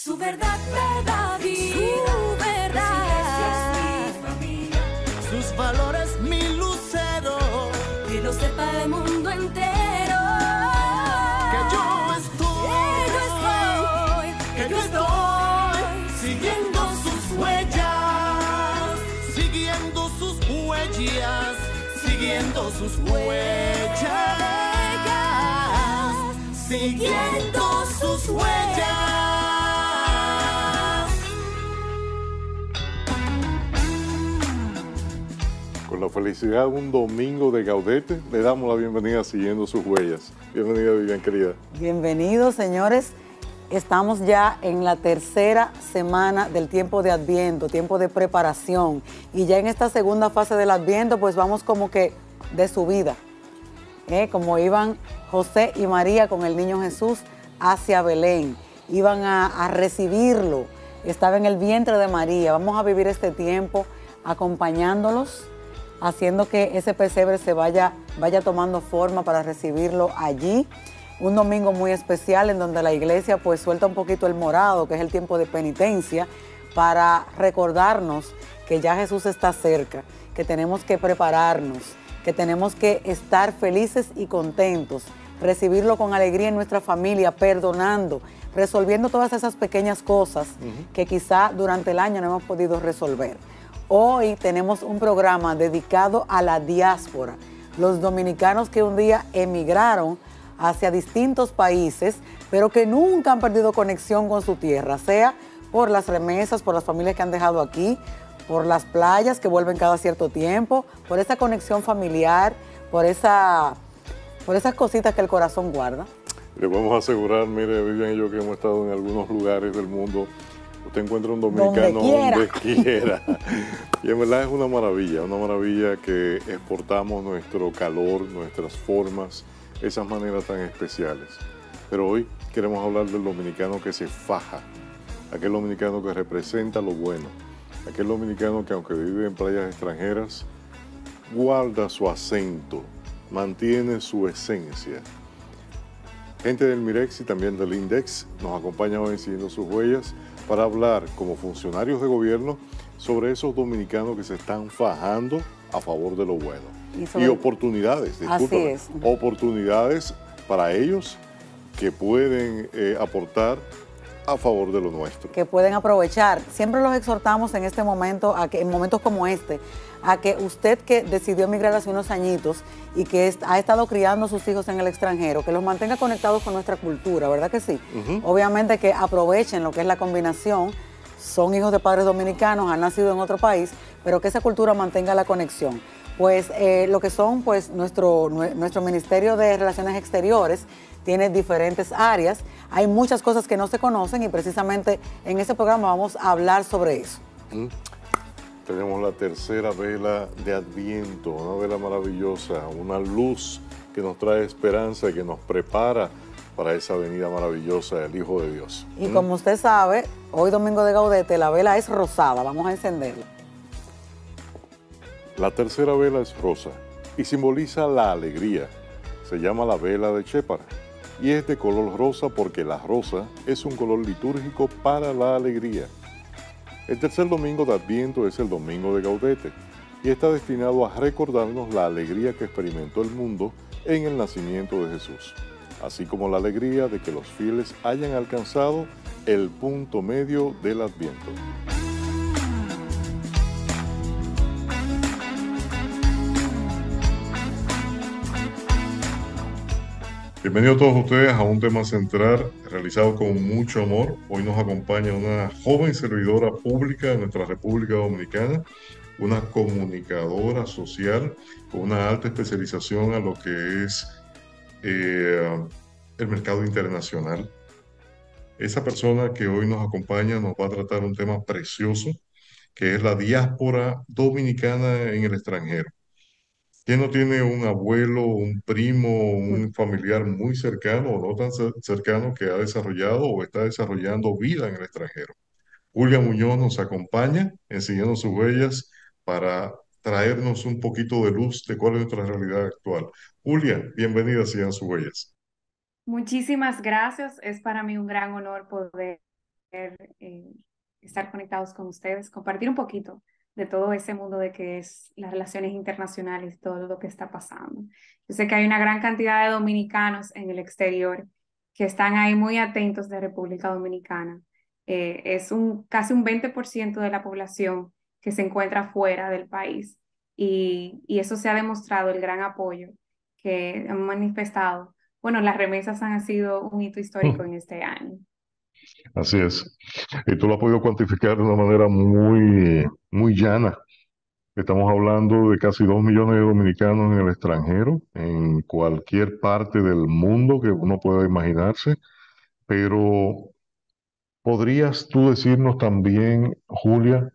Su verdad me da vida. Su verdad. Su iglesia es mi familia. Sus valores mi lucero. Que lo sepa el mundo entero. Que yo estoy siguiendo sus huellas. Siguiendo sus huellas. Siguiendo sus huellas. Siguiendo sus huellas. Con la felicidad de un domingo de Gaudete, le damos la bienvenida a Siguiendo sus Huellas. Bienvenida, Vivian, querida. Bienvenidos, señores. Estamos ya en la tercera semana del tiempo de Adviento, tiempo de preparación. Y ya en esta segunda fase del Adviento, pues vamos como que de subida. Como iban José y María con el niño Jesús hacia Belén. Iban a recibirlo. Estaba en el vientre de María. Vamos a vivir este tiempo acompañándolos, haciendo que ese pesebre se vaya tomando forma para recibirlo allí. Un domingo muy especial en donde la iglesia pues suelta un poquito el morado, que es el tiempo de penitencia, para recordarnos que ya Jesús está cerca, que tenemos que prepararnos, que tenemos que estar felices y contentos, recibirlo con alegría en nuestra familia, perdonando, resolviendo todas esas pequeñas cosas que quizá durante el año no hemos podido resolver. Hoy tenemos un programa dedicado a la diáspora, los dominicanos que un día emigraron hacia distintos países, pero que nunca han perdido conexión con su tierra, sea por las remesas, por las familias que han dejado aquí, por las playas que vuelven cada cierto tiempo, por esa conexión familiar, por esas cositas que el corazón guarda. Le vamos a asegurar, mire, Vivian y yo que hemos estado en algunos lugares del mundo, usted encuentra un dominicano donde quiera. Y en verdad es una maravilla que exportamos nuestro calor, nuestras formas, esas maneras tan especiales. Pero hoy queremos hablar del dominicano que se faja, aquel dominicano que representa lo bueno, aquel dominicano que aunque vive en playas extranjeras, guarda su acento, mantiene su esencia. Gente del Mirex y también del Index nos acompaña hoy en Siguiendo sus Huellas para hablar como funcionarios de gobierno sobre esos dominicanos que se están fajando a favor de lo bueno. Y oportunidades, discúlpame, Así es. Oportunidades para ellos que pueden aportar a favor de lo nuestro. Que pueden aprovechar. Siempre los exhortamos en este momento, en momentos como este, a que usted que decidió emigrar hace unos añitos y que ha estado criando a sus hijos en el extranjero, que los mantenga conectados con nuestra cultura, ¿verdad que sí? Obviamente que aprovechen lo que es la combinación. Son hijos de padres dominicanos, han nacido en otro país, pero que esa cultura mantenga la conexión. Pues lo que son, pues nuestro Ministerio de Relaciones Exteriores tiene diferentes áreas. Hay muchas cosas que no se conocen y precisamente en este programa vamos a hablar sobre eso. Tenemos la tercera vela de Adviento, una vela maravillosa, una luz que nos trae esperanza y que nos prepara para esa venida maravillosa del Hijo de Dios. Y como usted sabe, hoy domingo de Gaudete, la vela es rosada. Vamos a encenderla. La tercera vela es rosa y simboliza la alegría. Se llama la vela de Chépara y es de color rosa porque la rosa es un color litúrgico para la alegría. El tercer domingo de Adviento es el domingo de Gaudete y está destinado a recordarnos la alegría que experimentó el mundo en el nacimiento de Jesús, así como la alegría de que los fieles hayan alcanzado el punto medio del Adviento. Bienvenidos todos ustedes a un tema central realizado con mucho amor. Hoy nos acompaña una joven servidora pública de nuestra República Dominicana, una comunicadora social con una alta especialización a lo que es el mercado internacional. Esa persona que hoy nos acompaña nos va a tratar un tema precioso, que es la diáspora dominicana en el extranjero. ¿Quién no tiene un abuelo, un primo, un familiar muy cercano o no tan cercano que ha desarrollado o está desarrollando vida en el extranjero? Julia Muñoz nos acompaña en Siguiendo sus Huellas para traernos un poquito de luz de cuál es nuestra realidad actual. Julia, bienvenida a Siguiendo sus Huellas. Muchísimas gracias. Es para mí un gran honor poder estar conectados con ustedes, compartir un poquito de todo ese mundo de que es las relaciones internacionales, todo lo que está pasando. Yo sé que hay una gran cantidad de dominicanos en el exterior que están ahí muy atentos de República Dominicana. Es casi un 20% de la población que se encuentra fuera del país y eso se ha demostrado el gran apoyo que han manifestado. Bueno, las remesas han sido un hito histórico en este año. Así es. Y tú lo has podido cuantificar de una manera muy, muy llana. Estamos hablando de casi 2 millones de dominicanos en el extranjero, en cualquier parte del mundo que uno pueda imaginarse. Pero, ¿podrías tú decirnos también, Julia,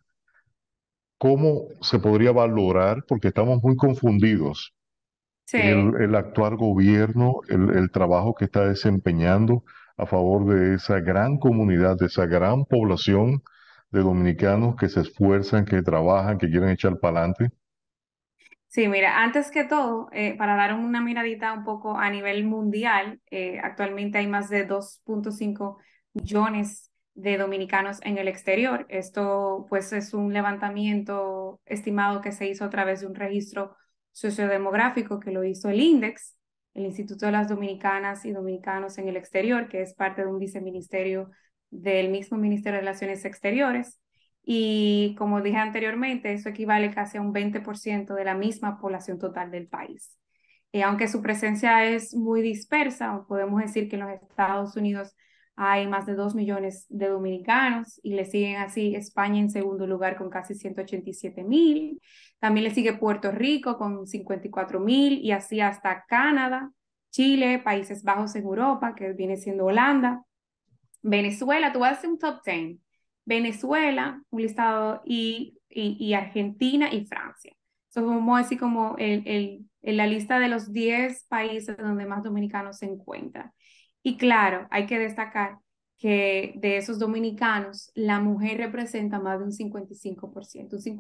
cómo se podría valorar, porque estamos muy confundidos, Sí. el actual gobierno, el trabajo que está desempeñando a favor de esa gran comunidad, de esa gran población de dominicanos que se esfuerzan, que trabajan, que quieren echar para adelante? Sí, mira, antes que todo, para dar una miradita un poco a nivel mundial, actualmente hay más de 2,5 millones de dominicanos en el exterior. Esto pues es un levantamiento estimado que se hizo a través de un registro sociodemográfico que lo hizo el INDEX, el Instituto de las Dominicanas y Dominicanos en el Exterior, que es parte de un viceministerio del mismo Ministerio de Relaciones Exteriores. Y como dije anteriormente, eso equivale casi a un 20% de la misma población total del país. Aunque su presencia es muy dispersa, podemos decir que en los Estados Unidos hay más de 2 millones de dominicanos y le siguen así España en segundo lugar con casi 187,000. También le sigue Puerto Rico con 54,000 y así hasta Canadá, Chile, Países Bajos en Europa, que viene siendo Holanda, Venezuela. Tú vas a hacer un top 10. Venezuela, un listado, y Argentina y Francia. Eso vamos a decir como en la lista de los 10 países donde más dominicanos se encuentran. Y claro, hay que destacar que de esos dominicanos, la mujer representa más de un 55%, un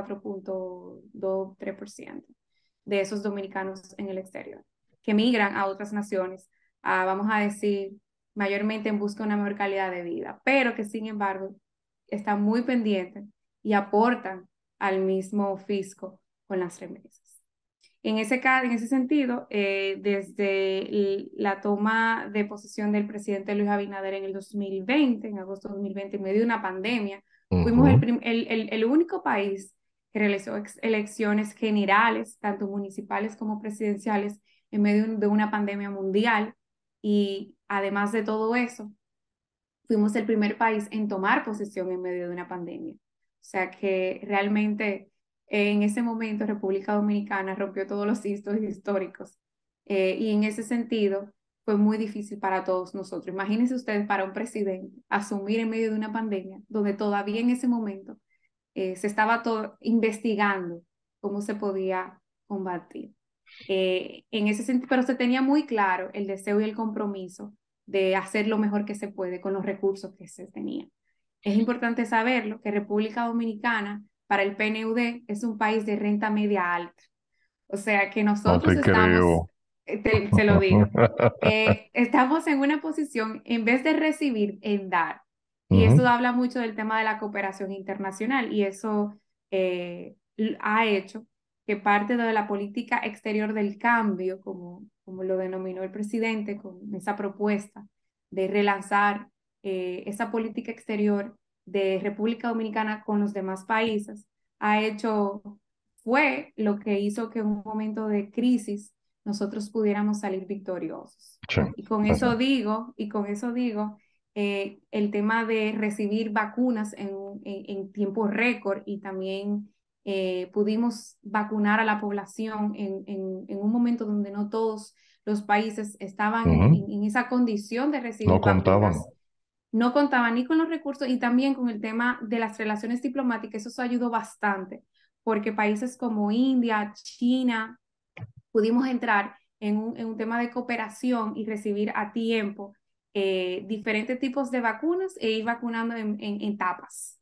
54,23% de esos dominicanos en el exterior, que migran a otras naciones, vamos a decir, mayormente en busca de una mejor calidad de vida, pero que sin embargo están muy pendientes y aportan al mismo fisco con las remesas. En ese sentido, desde la toma de posesión del presidente Luis Abinader en el 2020, en agosto de 2020, en medio de una pandemia, fuimos el único país que realizó elecciones generales, tanto municipales como presidenciales, en medio de una pandemia mundial. Y además de todo eso, fuimos el primer país en tomar posesión en medio de una pandemia. O sea que realmente en ese momento República Dominicana rompió todos los hitos históricos y en ese sentido fue muy difícil para todos nosotros. Imagínense ustedes para un presidente asumir en medio de una pandemia donde todavía en ese momento se estaba todo investigando cómo se podía combatir. En ese sentido, pero se tenía muy claro el deseo y el compromiso de hacer lo mejor que se puede con los recursos que se tenían. Es importante saberlo, que República Dominicana, para el PNUD, es un país de renta media alta. O sea que No nosotros te estamos, creo. se lo digo, estamos en una posición, en vez de recibir, en dar. Y eso habla mucho del tema de la cooperación internacional y eso ha hecho que parte de la política exterior del cambio, como lo denominó el presidente con esa propuesta de relanzar esa política exterior de República Dominicana con los demás países, fue lo que hizo que en un momento de crisis nosotros pudiéramos salir victoriosos. Sí. Y con eso digo, el tema de recibir vacunas en tiempo récord y también pudimos vacunar a la población en un momento donde no todos los países estaban en esa condición de recibir No contaban. vacunas. No contaban ni con los recursos y también con el tema de las relaciones diplomáticas. Eso ayudó bastante porque países como India, China, pudimos entrar en un tema de cooperación y recibir a tiempo diferentes tipos de vacunas e ir vacunando en etapas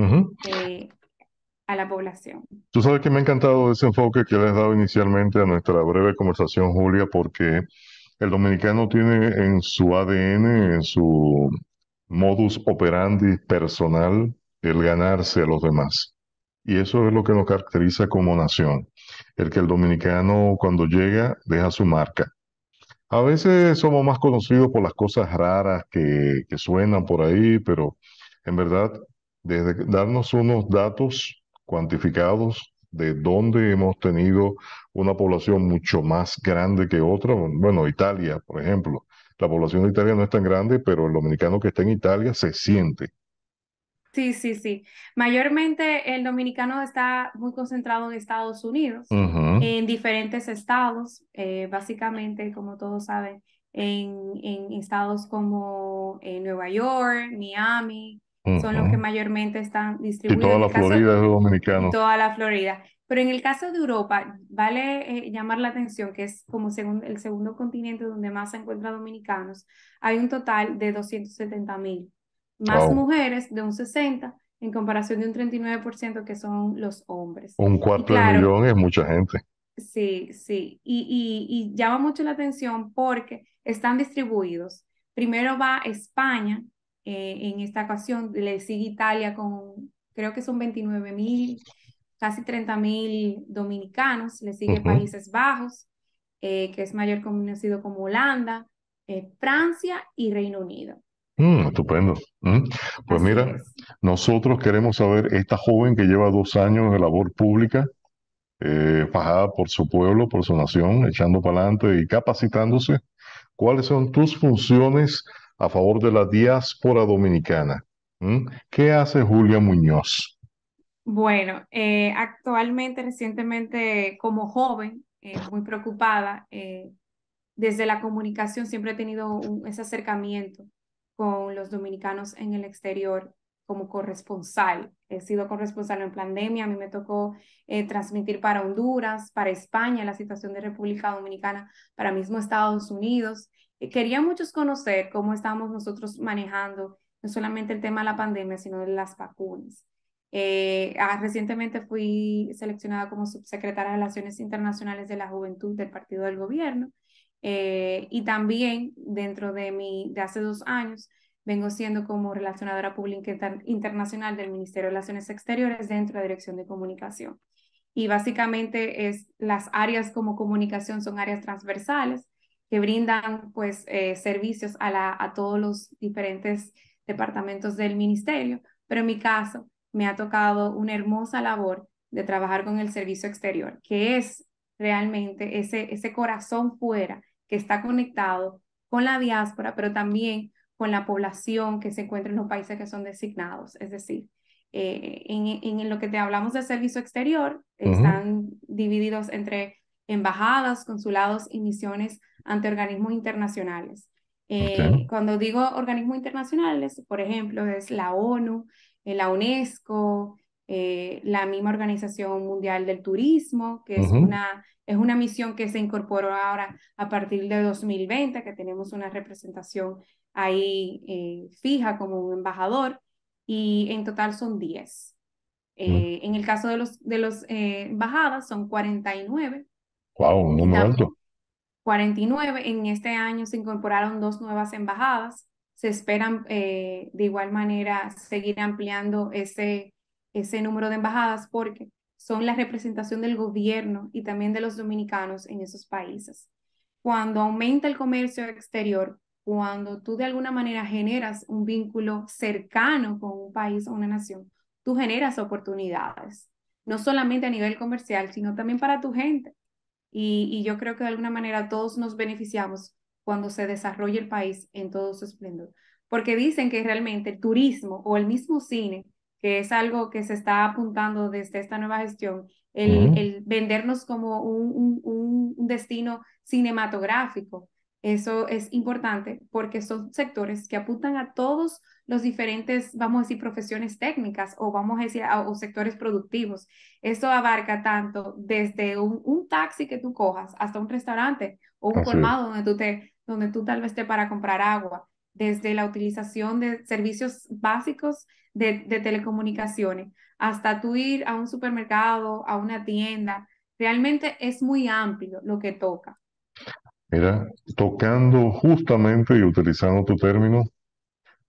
a la población. Tú sabes que me ha encantado ese enfoque que le has dado inicialmente a nuestra breve conversación, Julia, porque el dominicano tiene en su ADN, en su modus operandi personal, el ganarse a los demás. Y eso es lo que nos caracteriza como nación. El que el dominicano cuando llega deja su marca. A veces somos más conocidos por las cosas raras que suenan por ahí, pero en verdad, desde darnos unos datos cuantificados de dónde hemos tenido una población mucho más grande que otra, bueno, Italia, por ejemplo, la población de Italia no es tan grande, pero el dominicano que está en Italia se siente. Sí, sí, sí. Mayormente el dominicano está muy concentrado en Estados Unidos, Ujú, en diferentes estados, básicamente, como todos saben, en estados como Nueva York, Miami, son los que ujú. mayormente están Y distribuidos toda en la el caso Florida es de y dominicanos. toda la Florida. Pero en el caso de Europa, vale llamar la atención que es como el segundo continente donde más se encuentran dominicanos. Hay un total de 270.000 más Wow. mujeres de un 60 en comparación de un 39% que son los hombres. Un Y cuarto de claro, millón es mucha gente. sí, sí, y llama mucho la atención porque están distribuidos. Primero va España, en esta ocasión, le sigue Italia con, creo que son 29.000, casi 30.000 dominicanos, le sigue Ujú. Países Bajos, que es mayor conocido como Holanda, Francia y Reino Unido. Estupendo. Pues Así mira, es. nosotros queremos saber, esta joven que lleva 2 años de labor pública, fajada por su pueblo, por su nación, echando para adelante y capacitándose, ¿cuáles son tus funciones a favor de la diáspora dominicana? ¿Qué hace Julia Muñoz? Bueno, actualmente, recientemente, como joven, muy preocupada, desde la comunicación siempre he tenido ese acercamiento con los dominicanos en el exterior como corresponsal. He sido corresponsal en pandemia, a mí me tocó transmitir para Honduras, para España, la situación de República Dominicana, para mismo Estados Unidos. Quería muchos conocer cómo estamos nosotros manejando no solamente el tema de la pandemia, sino de las vacunas. Recientemente fui seleccionada como subsecretaria de Relaciones Internacionales de la Juventud del Partido del Gobierno, y también dentro de hace 2 años vengo siendo como relacionadora pública internacional del Ministerio de Relaciones Exteriores dentro de la Dirección de Comunicación. Y básicamente las áreas como comunicación son áreas transversales que brindan pues servicios a todos los diferentes departamentos del ministerio, pero en mi caso me ha tocado una hermosa labor de trabajar con el servicio exterior, que es realmente ese corazón fuera que está conectado con la diáspora, pero también con la población que se encuentra en los países que son designados. Es decir, en lo que te hablamos de servicio exterior, Ujú. están divididos entre embajadas, consulados y misiones ante organismos internacionales. Ok. Cuando digo organismos internacionales, por ejemplo, es la ONU, la UNESCO, la misma Organización Mundial del Turismo, que Ujú. es una misión que se incorporó ahora a partir de 2020, que tenemos una representación ahí fija como un embajador, y en total son 10. En el caso de los embajadas son 49 Wow, un y número alto. 49. En este año se incorporaron dos nuevas embajadas. Se esperan de igual manera seguir ampliando ese número de embajadas porque son la representación del gobierno y también de los dominicanos en esos países. Cuando aumenta el comercio exterior, cuando tú de alguna manera generas un vínculo cercano con un país o una nación, tú generas oportunidades, no solamente a nivel comercial, sino también para tu gente. Y yo creo que de alguna manera todos nos beneficiamos cuando se desarrolla el país en todo su esplendor. Porque dicen que realmente el turismo o el mismo cine, que es algo que se está apuntando desde esta nueva gestión, Ujú. el vendernos como un destino cinematográfico, eso es importante porque son sectores que apuntan a todos los diferentes, vamos a decir, profesiones técnicas o vamos a decir, o sectores productivos. Eso abarca tanto desde un taxi que tú cojas hasta un restaurante o un Así es. colmado donde tú tal vez te para comprar agua, desde la utilización de servicios básicos de telecomunicaciones hasta tú ir a un supermercado, a una tienda. Realmente es muy amplio lo que toca. Mira, tocando justamente y utilizando tu término,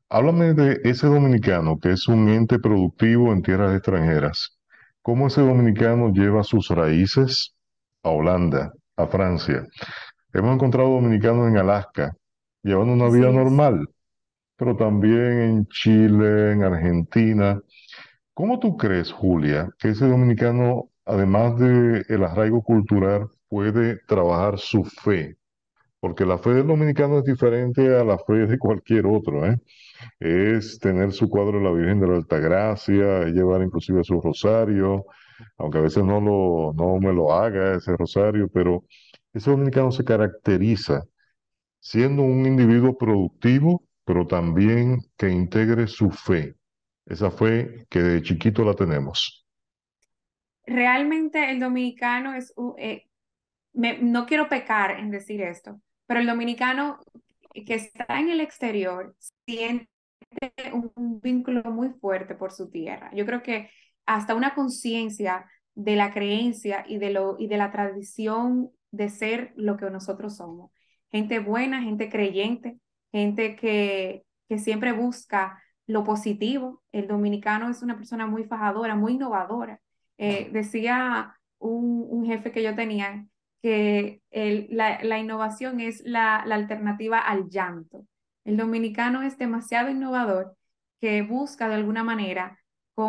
Háblame de ese dominicano que es un ente productivo en tierras extranjeras. ¿Cómo ese dominicano lleva sus raíces a Holanda, a Francia? Hemos encontrado dominicanos en Alaska llevando una vida Así es. normal, pero también en Chile, en Argentina. ¿Cómo tú crees, Julia, que ese dominicano, además de el arraigo cultural, puede trabajar su fe? Porque la fe del dominicano es diferente a la fe de cualquier otro, ¿eh? Es tener su cuadro de la Virgen de la Altagracia, es llevar inclusive su rosario, aunque a veces no me lo haga ese rosario, pero ese dominicano se caracteriza siendo un individuo productivo, pero también que integre su fe, esa fe que de chiquito la tenemos. Realmente el dominicano es, no quiero pecar en decir esto, pero el dominicano que está en el exterior siente un vínculo muy fuerte por su tierra. Yo creo que hasta una conciencia de la creencia y de la tradición de ser lo que nosotros somos. Gente buena, gente creyente, gente que siempre busca lo positivo. El dominicano es una persona muy fajadora, muy innovadora. Decía un jefe que yo tenía que la innovación es la alternativa al llanto. El dominicano es demasiado innovador que busca de alguna manera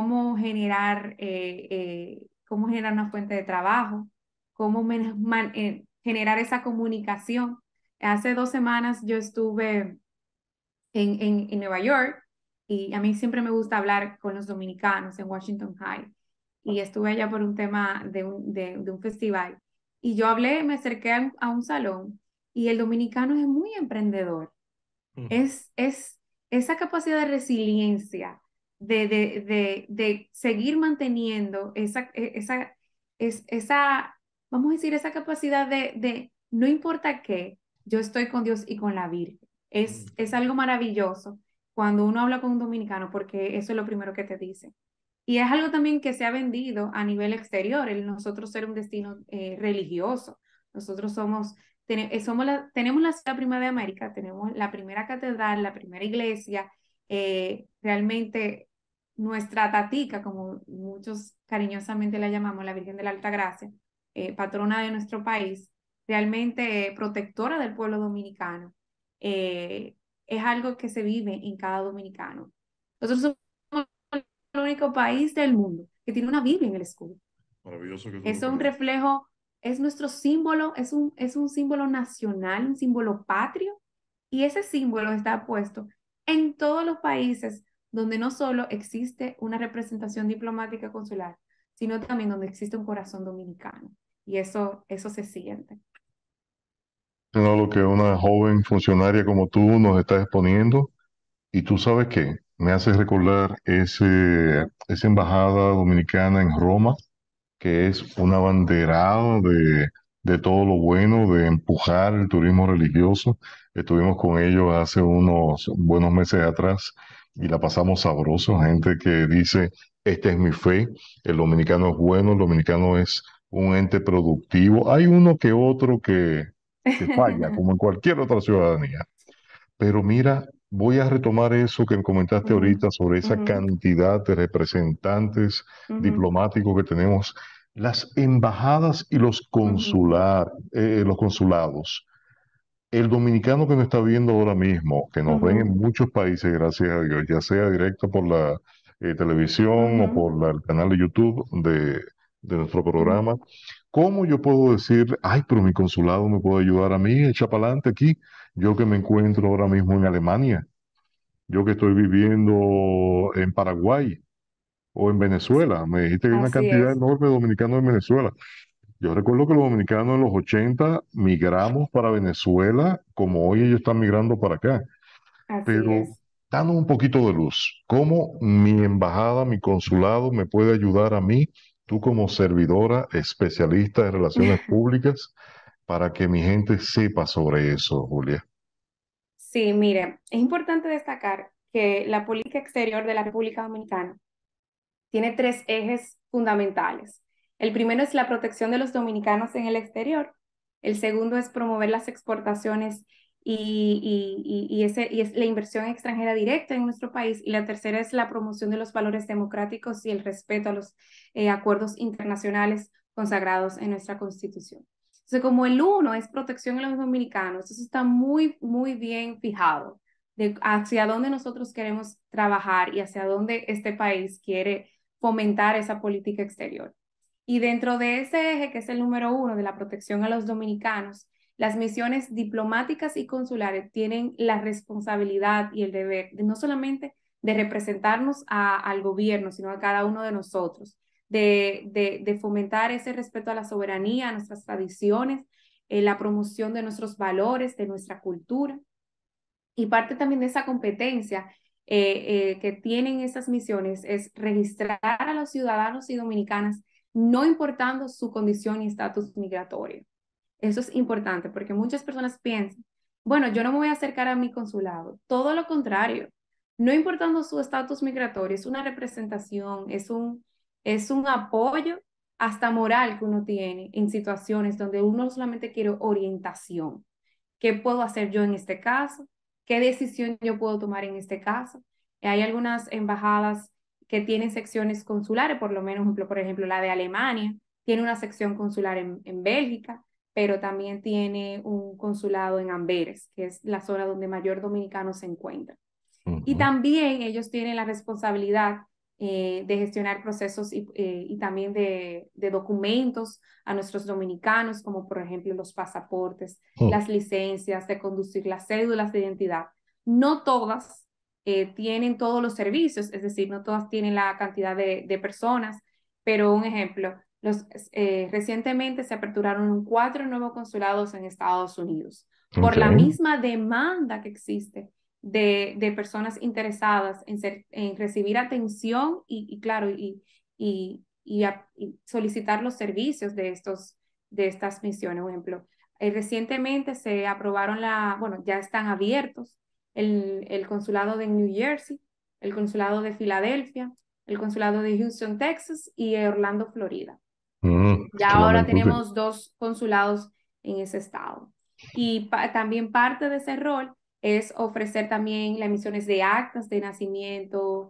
cómo generar una fuente de trabajo, generar esa comunicación. Hace 2 semanas yo estuve en Nueva York y a mí siempre me gusta hablar con los dominicanos en Washington High y estuve allá por un tema de un festival y yo hablé, me acerqué a un salón y el dominicano es muy emprendedor. Es esa capacidad de resiliencia, de seguir manteniendo esa, vamos a decir, esa capacidad de no importa qué, yo estoy con Dios y con la Virgen. Es algo maravilloso cuando uno habla con un dominicano porque eso es lo primero que te dice. Y es algo también que se ha vendido a nivel exterior, el nosotros ser un destino religioso. Nosotros tenemos la ciudad prima de América, tenemos la primera catedral, la primera iglesia, realmente nuestra tatica, como muchos cariñosamente la llamamos, la Virgen de la Altagracia, patrona de nuestro país, realmente protectora del pueblo dominicano. Es algo que se vive en cada dominicano. Nosotros somos el único país del mundo que tiene una Biblia en el escudo. Maravilloso que tú lo Es un tengas. reflejo, es nuestro símbolo, es un símbolo nacional, un símbolo patrio, y ese símbolo está puesto en todos los países donde no solo existe una representación diplomática consular, sino también donde existe un corazón dominicano. Y eso se siente. Sino lo que una joven funcionaria como tú nos está exponiendo. Y tú sabes qué, me hace recordar esa embajada dominicana en Roma, que es un abanderado de todo lo bueno, de empujar el turismo religioso. Estuvimos con ellos hace unos buenos meses atrás y la pasamos sabroso. Gente que dice, esta es mi fe, el dominicano es bueno, el dominicano es un ente productivo. Hay uno que otro que falla, como en cualquier otra ciudadanía. Pero mira, voy a retomar eso que me comentaste Ujú, ahorita sobre esa ujú, cantidad de representantes ujú, diplomáticos que tenemos. Las embajadas y ujú, los consulados. El dominicano que nos está viendo ahora mismo, que nos ven en ujú, muchos países, gracias a Dios, ya sea directo por la televisión o ujú, por el canal de YouTube de nuestro ujú, programa, ¿cómo yo puedo decir, ay, pero mi consulado me puede ayudar a mí, echa para adelante aquí? Yo que me encuentro ahora mismo en Alemania, yo que estoy viviendo en Paraguay o en Venezuela, me dijiste que hay una así cantidad es, enorme de dominicanos en Venezuela. Yo recuerdo que los dominicanos en los 80 migramos para Venezuela, como hoy ellos están migrando para acá. así Pero es. danos un poquito de luz. ¿Cómo mi embajada, mi consulado me puede ayudar a mí, tú como servidora, especialista en relaciones públicas, para que mi gente sepa sobre eso, Julia? Sí, mire, es importante destacar que la política exterior de la República Dominicana tiene tres ejes fundamentales. El primero es la protección de los dominicanos en el exterior. El segundo es promover las exportaciones y es la inversión extranjera directa en nuestro país. Y la tercera es la promoción de los valores democráticos y el respeto a los acuerdos internacionales consagrados en nuestra Constitución. Entonces, como el uno es protección a los dominicanos, eso está muy, muy bien fijado de hacia dónde nosotros queremos trabajar y hacia dónde este país quiere fomentar esa política exterior. Y dentro de ese eje, que es el número uno de la protección a los dominicanos, las misiones diplomáticas y consulares tienen la responsabilidad y el deber de no solamente de representarnos al gobierno, sino a cada uno de nosotros, de fomentar ese respeto a la soberanía, a nuestras tradiciones, la promoción de nuestros valores, de nuestra cultura. Y parte también de esa competencia que tienen esas misiones es registrar a los ciudadanos y dominicanas, no importando su condición y estatus migratorio. Eso es importante porque muchas personas piensan, bueno, yo no me voy a acercar a mi consulado. Todo lo contrario, no importando su estatus migratorio, es una representación, es un apoyo hasta moral que uno tiene en situaciones donde uno solamente quiere orientación. ¿Qué puedo hacer yo en este caso? ¿Qué decisión yo puedo tomar en este caso? Hay algunas embajadas que tienen secciones consulares, por lo menos, por ejemplo, la de Alemania tiene una sección consular en Bélgica, pero también tiene un consulado en Amberes, que es la zona donde mayor dominicano se encuentra. Y también ellos tienen la responsabilidad de gestionar procesos y también de documentos a nuestros dominicanos, como por ejemplo los pasaportes, las licencias de conducir, las cédulas de identidad. No todas tienen todos los servicios, es decir, no todas tienen la cantidad de personas, pero un ejemplo, recientemente se aperturaron 4 nuevos consulados en Estados Unidos por la misma demanda que existe de personas interesadas en recibir atención claro, y solicitar los servicios de estas misiones. Por ejemplo, recientemente se aprobaron bueno, ya están abiertos el consulado de New Jersey, el consulado de Filadelfia, el consulado de Houston, Texas y Orlando, Florida. Ya ahora tenemos 2 consulados en ese estado. Y también parte de ese rol es ofrecer también las emisiones de actas de nacimiento,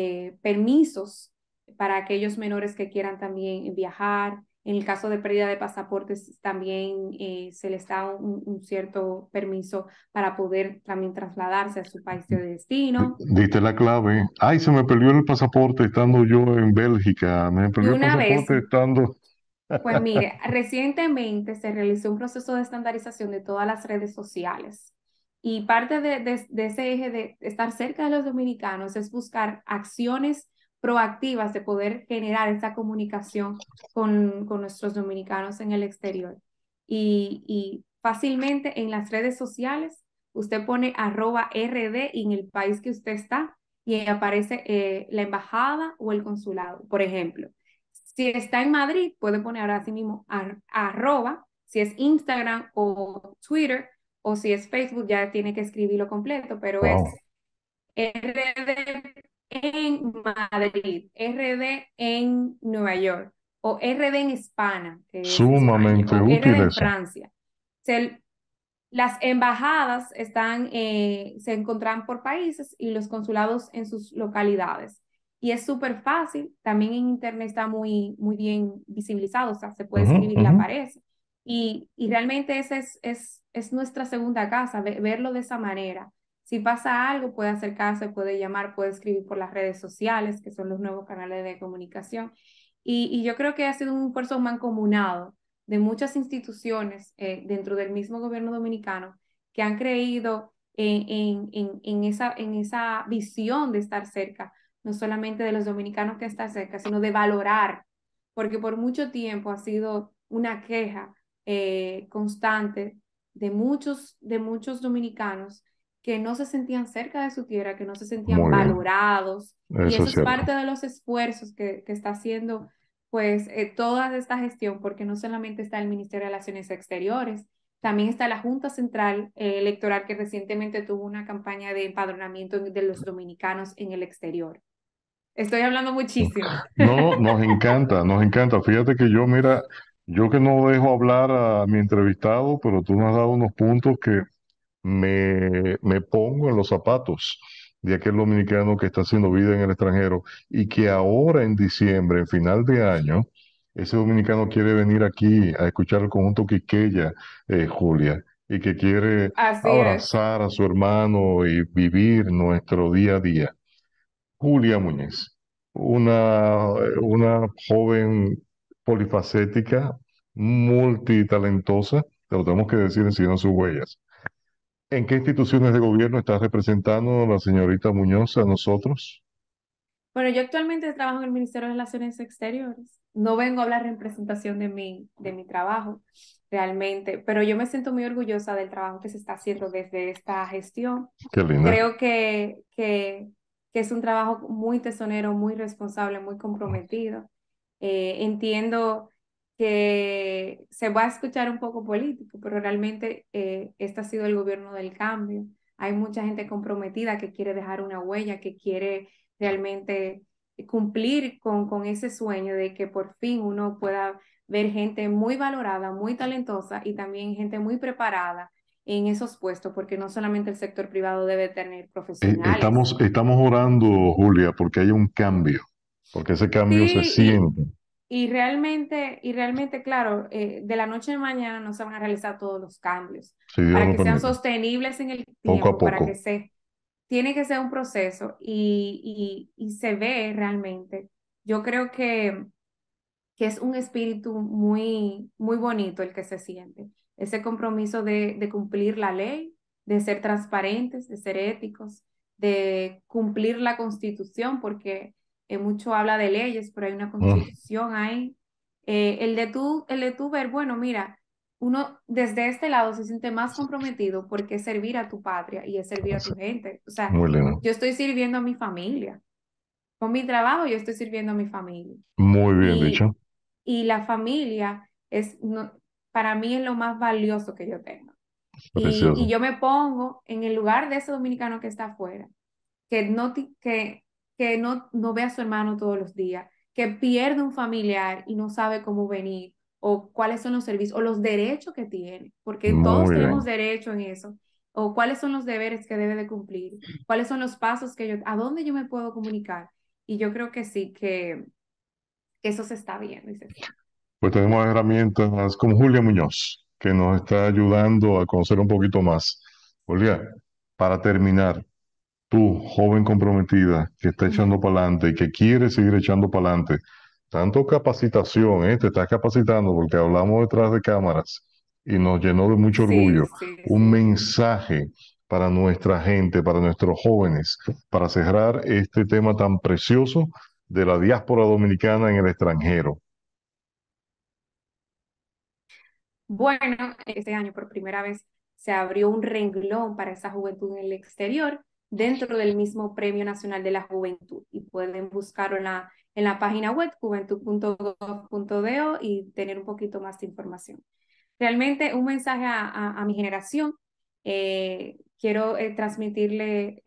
permisos para aquellos menores que quieran también viajar. En el caso de pérdida de pasaportes también se les da un cierto permiso para poder también trasladarse a su país de destino. Diste la clave. Ay, se me perdió el pasaporte estando yo en Bélgica. Me perdió el pasaporte estando... Pues mire, recientemente se realizó un proceso de estandarización de todas las redes sociales. Y parte de ese eje de estar cerca de los dominicanos es buscar acciones proactivas de poder generar esa comunicación con nuestros dominicanos en el exterior. Y fácilmente en las redes sociales usted pone @RD y en el país que usted está y ahí aparece la embajada o el consulado. Por ejemplo, si está en Madrid, puede poner ahora sí mismo @, si es Instagram o Twitter, o si es Facebook, ya tiene que escribirlo completo, pero es RD en Madrid, RD en Nueva York, o RD en España, que es Sumamente España, o útil RD en eso. Francia. Las embajadas se encuentran por países y los consulados en sus localidades. Y es súper fácil, también en internet está muy, muy bien visibilizado, o sea, se puede escribir y aparece. Y realmente esa es nuestra segunda casa, verlo de esa manera. Si pasa algo, puede acercarse, puede llamar, puede escribir por las redes sociales, que son los nuevos canales de comunicación. Y yo creo que ha sido un esfuerzo mancomunado de muchas instituciones dentro del mismo gobierno dominicano que han creído en esa visión de estar cerca, no solamente de los dominicanos que están cerca, sino de valorar, porque por mucho tiempo ha sido una queja constante de muchos dominicanos que no se sentían cerca de su tierra, que no se sentían valorados. Y eso es parte de los esfuerzos que está haciendo pues toda esta gestión, porque no solamente está el Ministerio de Relaciones Exteriores, también está la Junta Central Electoral que recientemente tuvo una campaña de empadronamiento de los dominicanos en el exterior. Estoy hablando muchísimo. No, nos encanta, nos encanta. Fíjate que yo, mira, yo que no dejo hablar a mi entrevistado, pero tú me has dado unos puntos que me pongo en los zapatos de aquel dominicano que está haciendo vida en el extranjero y que ahora en diciembre, en final de año, ese dominicano quiere venir aquí a escuchar el conjunto Quiqueya, Julia, y que quiere Así es. abrazar a su hermano y vivir nuestro día a día. Julia Muñiz, una joven polifacética, multitalentosa, te lo tenemos que decir siguiendo sus huellas. ¿En qué instituciones de gobierno está representando la señorita Muñoz a nosotros? Bueno, yo actualmente trabajo en el Ministerio de Relaciones Exteriores. No vengo a hablar en representación de mi trabajo realmente, pero yo me siento muy orgullosa del trabajo que se está haciendo desde esta gestión. Qué linda. Creo que es un trabajo muy tesonero, muy responsable, muy comprometido. Entiendo que se va a escuchar un poco político, pero realmente este ha sido el gobierno del cambio. Hay mucha gente comprometida que quiere dejar una huella, que quiere realmente cumplir con ese sueño de que por fin uno pueda ver gente muy valorada, muy talentosa y también gente muy preparada en esos puestos, porque no solamente el sector privado debe tener profesionales. Estamos orando, Julia, porque haya un cambio, porque ese cambio se Sí, siente, y realmente, claro, de la noche a la mañana no se van a realizar todos los cambios si Dios para lo que sean permite, sostenibles en el poco a tiempo, para que poco. se tiene que ser un proceso y se ve realmente. Yo creo que es un espíritu muy, muy bonito el que se siente. Ese compromiso de cumplir la ley, de ser transparentes, de ser éticos, de cumplir la constitución, porque mucho habla de leyes, pero hay una Mm, constitución ahí. El de tú ver, bueno, mira, uno desde este lado se siente más comprometido porque es servir a tu patria y es servir a sí, tu gente. O sea, muy lindo. yo estoy sirviendo a mi familia. Con mi trabajo yo estoy sirviendo a mi familia. Muy bien Y, dicho, y la familia es, no, para mí es lo más valioso que yo tengo. Y precioso. yo me pongo en el lugar de ese dominicano que está afuera, que que no ve a su hermano todos los días, que pierde un familiar y no sabe cómo venir, o cuáles son los servicios, o los derechos que tiene, porque todos Muy tenemos bien. derecho en eso, o cuáles son los deberes que debe de cumplir, cuáles son los pasos a dónde yo me puedo comunicar. Y yo creo que sí, que eso se está viendo y se siente. Pues tenemos herramientas como Julia Muñoz, que nos está ayudando a conocer un poquito más. Julia, para terminar, tú, joven comprometida, que está echando para adelante y que quiere seguir echando para adelante, tanto capacitación, te estás capacitando porque hablamos detrás de cámaras y nos llenó de mucho Sí, orgullo. sí, Un sí. mensaje para nuestra gente, para nuestros jóvenes, para cerrar este tema tan precioso de la diáspora dominicana en el extranjero. Bueno, este año por primera vez se abrió un renglón para esa juventud en el exterior dentro del mismo Premio Nacional de la Juventud y pueden buscarlo en la página web juventud.gov.do y tener un poquito más de información. Realmente un mensaje a mi generación. Quiero transmitirle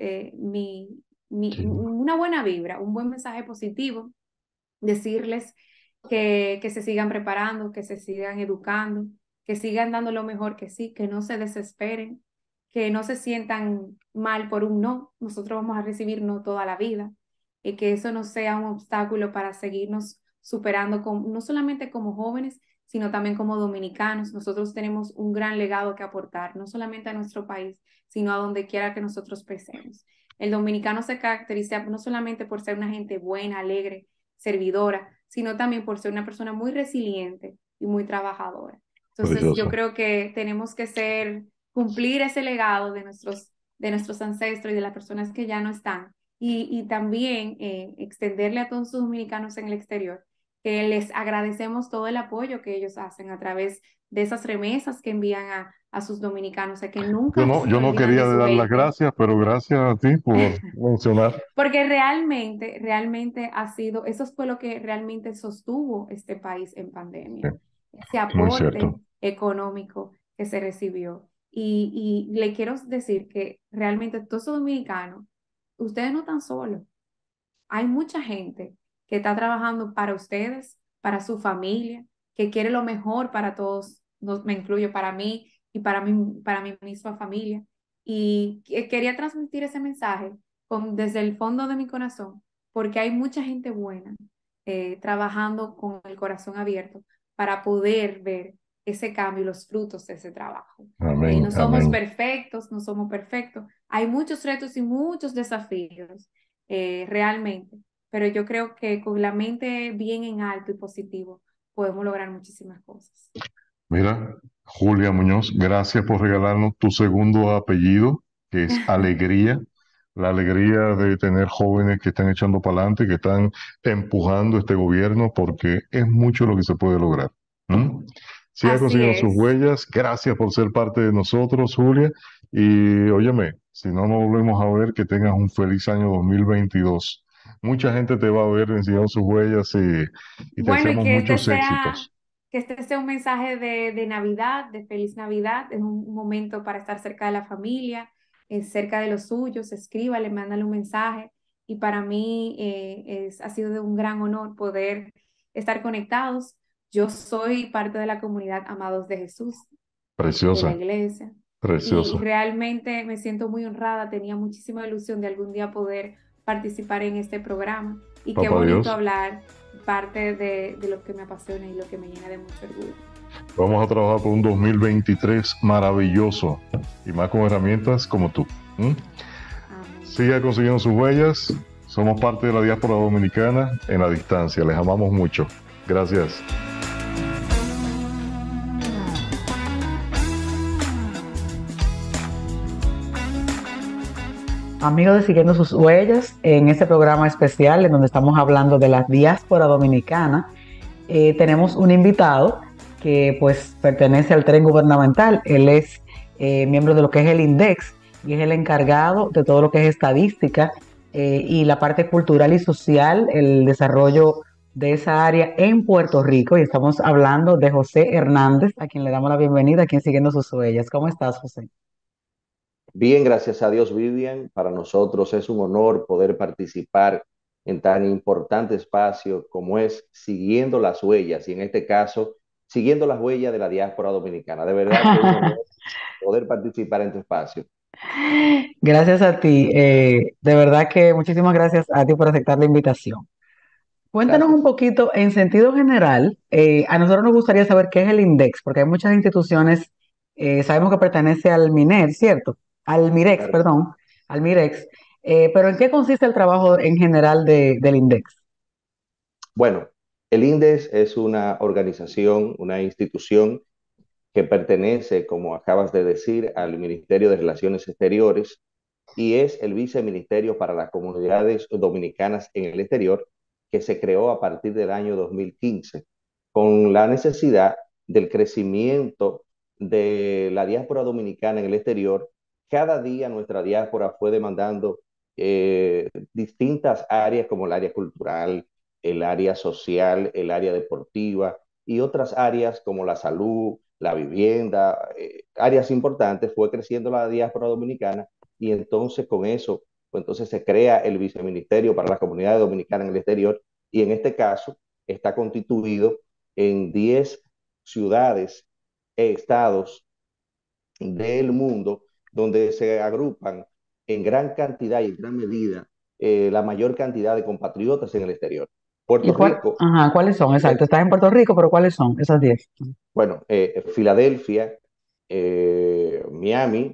una buena vibra, un buen mensaje positivo, decirles que se sigan preparando, que se sigan educando, que sigan dando lo mejor que sí, que no se desesperen, que no se sientan mal por un no. Nosotros vamos a recibir no toda la vida y que eso no sea un obstáculo para seguirnos superando, no solamente como jóvenes, sino también como dominicanos. Nosotros tenemos un gran legado que aportar, no solamente a nuestro país, sino a donde quiera que nosotros pensemos. El dominicano se caracteriza no solamente por ser una gente buena, alegre, servidora, sino también por ser una persona muy resiliente y muy trabajadora. Entonces, yo Precioso. creo que tenemos que cumplir ese legado de nuestros ancestros y de las personas que ya no están, y también extenderle a todos los dominicanos en el exterior que les agradecemos todo el apoyo que ellos hacen a través de esas remesas que envían a sus dominicanos, que nunca Yo se no olvidan quería de su dar las gente. gracias, pero gracias a ti por mencionar. Porque realmente ha sido, eso fue lo que realmente sostuvo este país en pandemia, ese Muy aporte cierto. económico que se recibió. Y le quiero decir que realmente todos los dominicanos, ustedes no están solos. Hay mucha gente que está trabajando para ustedes, para su familia, que quiere lo mejor para todos, me incluyo para mí y para mi misma familia. Y quería transmitir ese mensaje desde el fondo de mi corazón, porque hay mucha gente buena trabajando con el corazón abierto para poder ver ese cambio y los frutos de ese trabajo. Amén, No somos amén. perfectos, no somos perfectos. Hay muchos retos y muchos desafíos realmente, pero yo creo que con la mente bien en alto y positivo podemos lograr muchísimas cosas. Mira, Julia Muñoz, gracias por regalarnos tu segundo apellido, que es Alegría. La alegría de tener jóvenes que están echando para adelante, que están empujando este gobierno, porque es mucho lo que se puede lograr. ¿Mm? Siga Así consiguiendo sus es. huellas. Gracias por ser parte de nosotros, Julia. Y óyeme, si no nos volvemos a ver, que tengas un feliz año 2022. Mucha gente te va a ver enseñando sus huellas y te Bueno, y deseamos muchos éxitos. que este sea un mensaje de Navidad, de feliz Navidad. Es un momento para estar cerca de la familia, cerca de los suyos. Escríbale, mándale un mensaje. Y para mí ha sido de un gran honor poder estar conectados. Yo soy parte de la comunidad Amados de Jesús, de la Preciosa, iglesia. Y preciosa. realmente me siento muy honrada. Tenía muchísima ilusión de algún día poder participar en este programa. Y qué Papá bonito Dios. hablar parte de lo que me apasiona y lo que me llena de mucho orgullo. Vamos a trabajar por un 2023 maravilloso y más con herramientas como tú. Amén. Siga consiguiendo sus huellas. Somos parte de la diáspora dominicana en la distancia. Les amamos mucho. Gracias. Amigos de Siguiendo sus Huellas, en este programa especial en donde estamos hablando de la diáspora dominicana, tenemos un invitado que pues pertenece al tren gubernamental. Él es miembro de lo que es el INDEX y es el encargado de todo lo que es estadística y la parte cultural y social, el desarrollo de esa área en Puerto Rico. Y estamos hablando de José Hernández, a quien le damos la bienvenida aquí en Siguiendo sus Huellas. ¿Cómo estás, José? Bien, gracias a Dios, Vivian. Para nosotros es un honor poder participar en tan importante espacio como es Siguiendo las Huellas, y en este caso, siguiendo las huellas de la diáspora dominicana. De verdad que es un honor poder participar en tu espacio. Gracias a ti. De verdad que muchísimas gracias a ti por aceptar la invitación. Cuéntanos un Gracias. poquito, en sentido general, a nosotros nos gustaría saber qué es el INDEX, porque hay muchas instituciones, sabemos que pertenece al MINER, ¿cierto? Al MIREX, Claro. perdón, al MIREX. Pero ¿en qué consiste el trabajo en general del INDEX? Bueno, el INDES es una organización, una institución que pertenece, como acabas de decir, al Ministerio de Relaciones Exteriores y es el viceministerio para las comunidades dominicanas en el exterior, que se creó a partir del año 2015 con la necesidad del crecimiento de la diáspora dominicana en el exterior. Cada día nuestra diáspora fue demandando distintas áreas como el área cultural, el área social, el área deportiva y otras áreas como la salud, la vivienda, áreas importantes. Fue creciendo la diáspora dominicana y entonces con eso, pues entonces se crea el viceministerio para las comunidades dominicanas en el exterior, y en este caso está constituido en 10 ciudades e estados del mundo donde se agrupan en gran cantidad y en gran medida la mayor cantidad de compatriotas en el exterior. ¿Y Puerto Rico, ajá, cuáles son? Exacto, estás en Puerto Rico, pero ¿cuáles son esas 10? bueno, Filadelfia, Miami,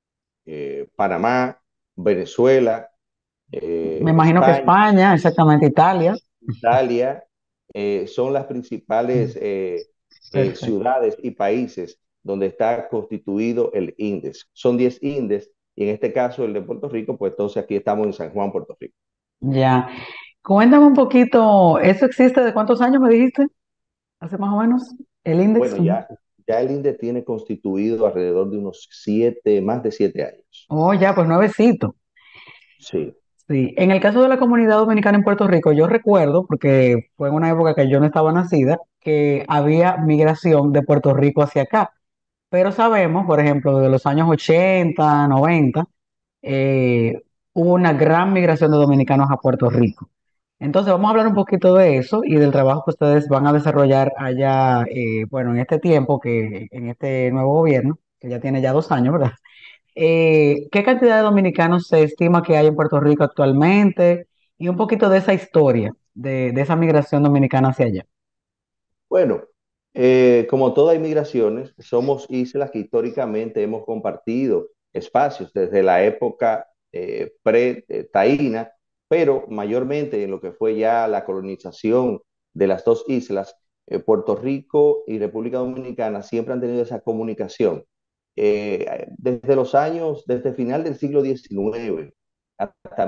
Panamá, Venezuela, Me imagino que España, España, exactamente, Italia. Italia, son las principales Perfecto. ciudades y países donde está constituido el índice. Son 10 índices y en este caso el de Puerto Rico, pues entonces aquí estamos en San Juan, Puerto Rico. Ya. Cuéntame un poquito, ¿eso existe de cuántos años me dijiste? Hace más o menos, el INDEX. Bueno, ya el índice tiene constituido alrededor de unos 7, más de 7 años. Oh, ya, pues nuevecito. Sí, Sí. En el caso de la comunidad dominicana en Puerto Rico, yo recuerdo, porque fue en una época que yo no estaba nacida, que había migración de Puerto Rico hacia acá. Pero sabemos, por ejemplo, de los años 80, 90, eh, hubo una gran migración de dominicanos a Puerto Rico. Entonces, vamos a hablar un poquito de eso y del trabajo que ustedes van a desarrollar allá, bueno, en este tiempo, en este nuevo gobierno, que ya tiene ya 2 años, ¿verdad? ¿Qué cantidad de dominicanos se estima que hay en Puerto Rico actualmente? Y un poquito de esa historia, de esa migración dominicana hacia allá. Bueno, como todas inmigraciones, somos islas que históricamente hemos compartido espacios desde la época pre-taína, pero mayormente en lo que fue ya la colonización de las dos islas, Puerto Rico y República Dominicana siempre han tenido esa comunicación. Desde los años, desde el final del siglo XIX hasta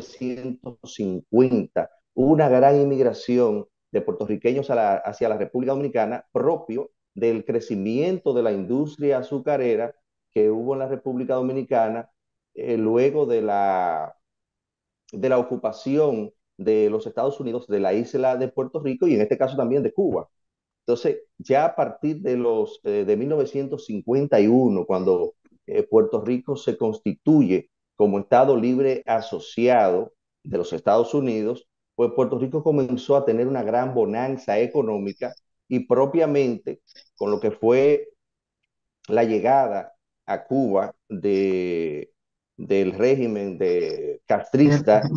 1950, hubo una gran inmigración de puertorriqueños hacia la República Dominicana, propio del crecimiento de la industria azucarera que hubo en la República Dominicana luego de la ocupación de los Estados Unidos de la isla de Puerto Rico y en este caso también de Cuba. Entonces, ya a partir de 1951, cuando Puerto Rico se constituye como Estado libre asociado de los Estados Unidos, pues Puerto Rico comenzó a tener una gran bonanza económica y propiamente con lo que fue la llegada a Cuba del régimen castrista,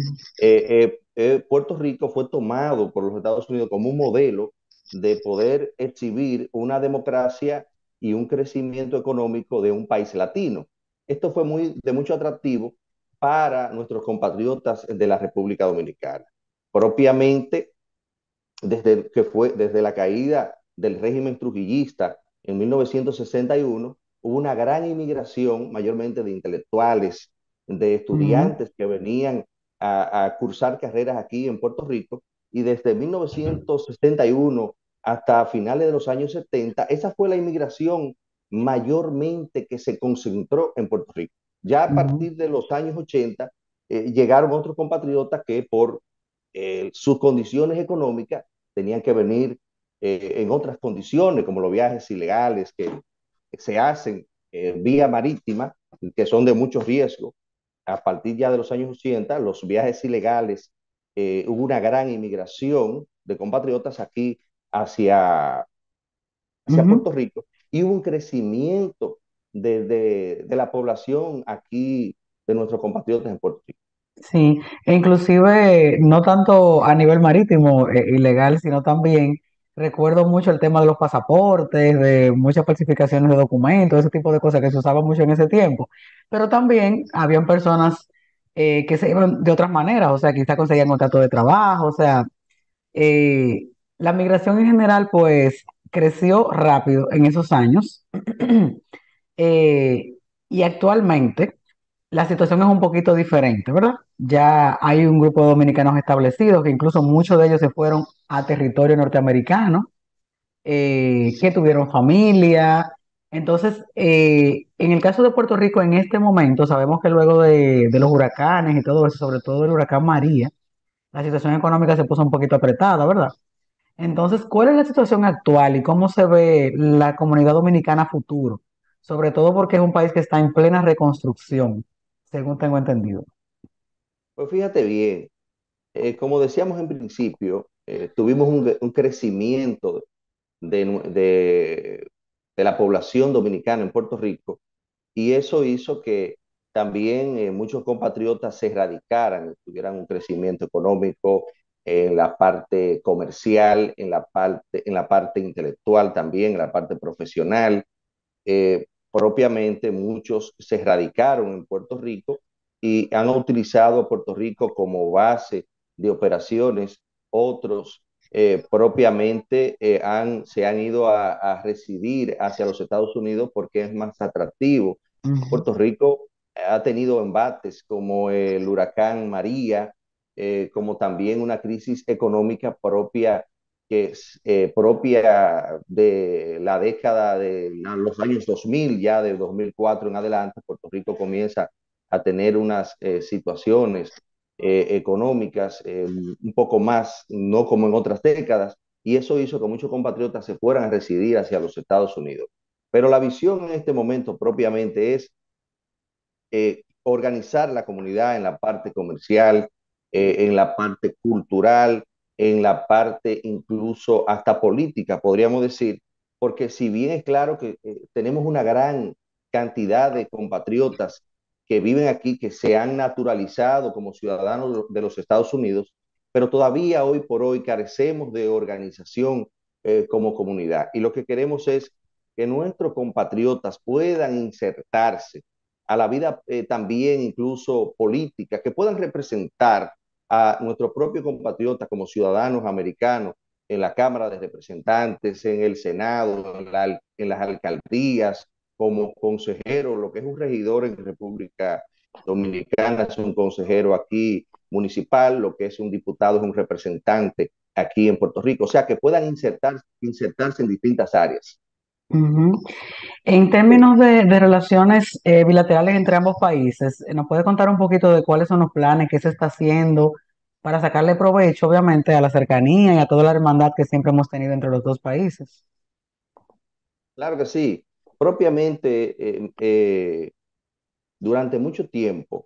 Puerto Rico fue tomado por los Estados Unidos como un modelo de poder exhibir una democracia y un crecimiento económico de un país latino. Esto fue de mucho atractivo para nuestros compatriotas de la República Dominicana. Propiamente, desde la caída del régimen trujillista en 1961, hubo una gran inmigración, mayormente de intelectuales, de estudiantes que venían a cursar carreras aquí en Puerto Rico, y desde 1961 hasta finales de los años 70, esa fue la inmigración mayormente que se concentró en Puerto Rico. Ya a partir de los años 80, llegaron otros compatriotas que por sus condiciones económicas tenían que venir en otras condiciones, como los viajes ilegales que se hacen vía marítima, que son de mucho riesgo. A partir ya de los años 80, los viajes ilegales, hubo una gran inmigración de compatriotas aquí hacia, hacia Puerto Rico y hubo un crecimiento de la población aquí de nuestros compatriotas en Puerto Rico. Sí, e inclusive no tanto a nivel marítimo ilegal, sino también recuerdo mucho el tema de los pasaportes, de muchas falsificaciones de documentos, ese tipo de cosas que se usaban mucho en ese tiempo. Pero también habían personas que se iban de otras maneras, o sea, quizá conseguían contrato de trabajo, o sea, eh, la migración en general pues creció rápido en esos años. Eh, y actualmente la situación es un poquito diferente, ¿verdad? Ya hay un grupo de dominicanos establecidos, que incluso muchos de ellos se fueron a territorio norteamericano, que tuvieron familia. Entonces, en el caso de Puerto Rico, en este momento, sabemos que luego de los huracanes y todo eso, sobre todo el huracán María, la situación económica se puso un poquito apretada, ¿verdad? Entonces, ¿cuál es la situación actual y cómo se ve la comunidad dominicana a futuro? Sobre todo porque es un país que está en plena reconstrucción, según tengo entendido. Pues fíjate bien, como decíamos en principio, tuvimos un crecimiento de, de la población dominicana en Puerto Rico y eso hizo que también muchos compatriotas se radicaran, tuvieran un crecimiento económico en la parte comercial, en la parte intelectual también, en la parte profesional. Propiamente muchos se radicaron en Puerto Rico y han utilizado a Puerto Rico como base de operaciones. Otros propiamente se han ido a residir hacia los Estados Unidos porque es más atractivo. Ujú, Puerto Rico ha tenido embates como el huracán María, como también una crisis económica propia que es propia de la década de los años 2000, ya de 2004 en adelante. Puerto Rico comienza a tener unas situaciones económicas un poco más, no como en otras décadas, y eso hizo que muchos compatriotas se fueran a residir hacia los Estados Unidos. Pero la visión en este momento propiamente es organizar la comunidad en la parte comercial, en la parte cultural, en la parte incluso hasta política, podríamos decir, porque si bien es claro que tenemos una gran cantidad de compatriotas que viven aquí, que se han naturalizado como ciudadanos de los Estados Unidos, pero todavía hoy por hoy carecemos de organización como comunidad. Y lo que queremos es que nuestros compatriotas puedan insertarse a la vida también incluso política, que puedan representar a nuestros propios compatriotas como ciudadanos americanos en la Cámara de Representantes, en el Senado, en las alcaldías, como consejero, lo que es un regidor en República Dominicana es un consejero aquí municipal, lo que es un diputado es un representante aquí en Puerto Rico, o sea, que puedan insertarse en distintas áreas. Ujú. En términos de relaciones bilaterales entre ambos países, ¿nos puede contar un poquito de cuáles son los planes, qué se está haciendo para sacarle provecho, obviamente, a la cercanía y a toda la hermandad que siempre hemos tenido entre los dos países? Claro que sí. Propiamente, durante mucho tiempo,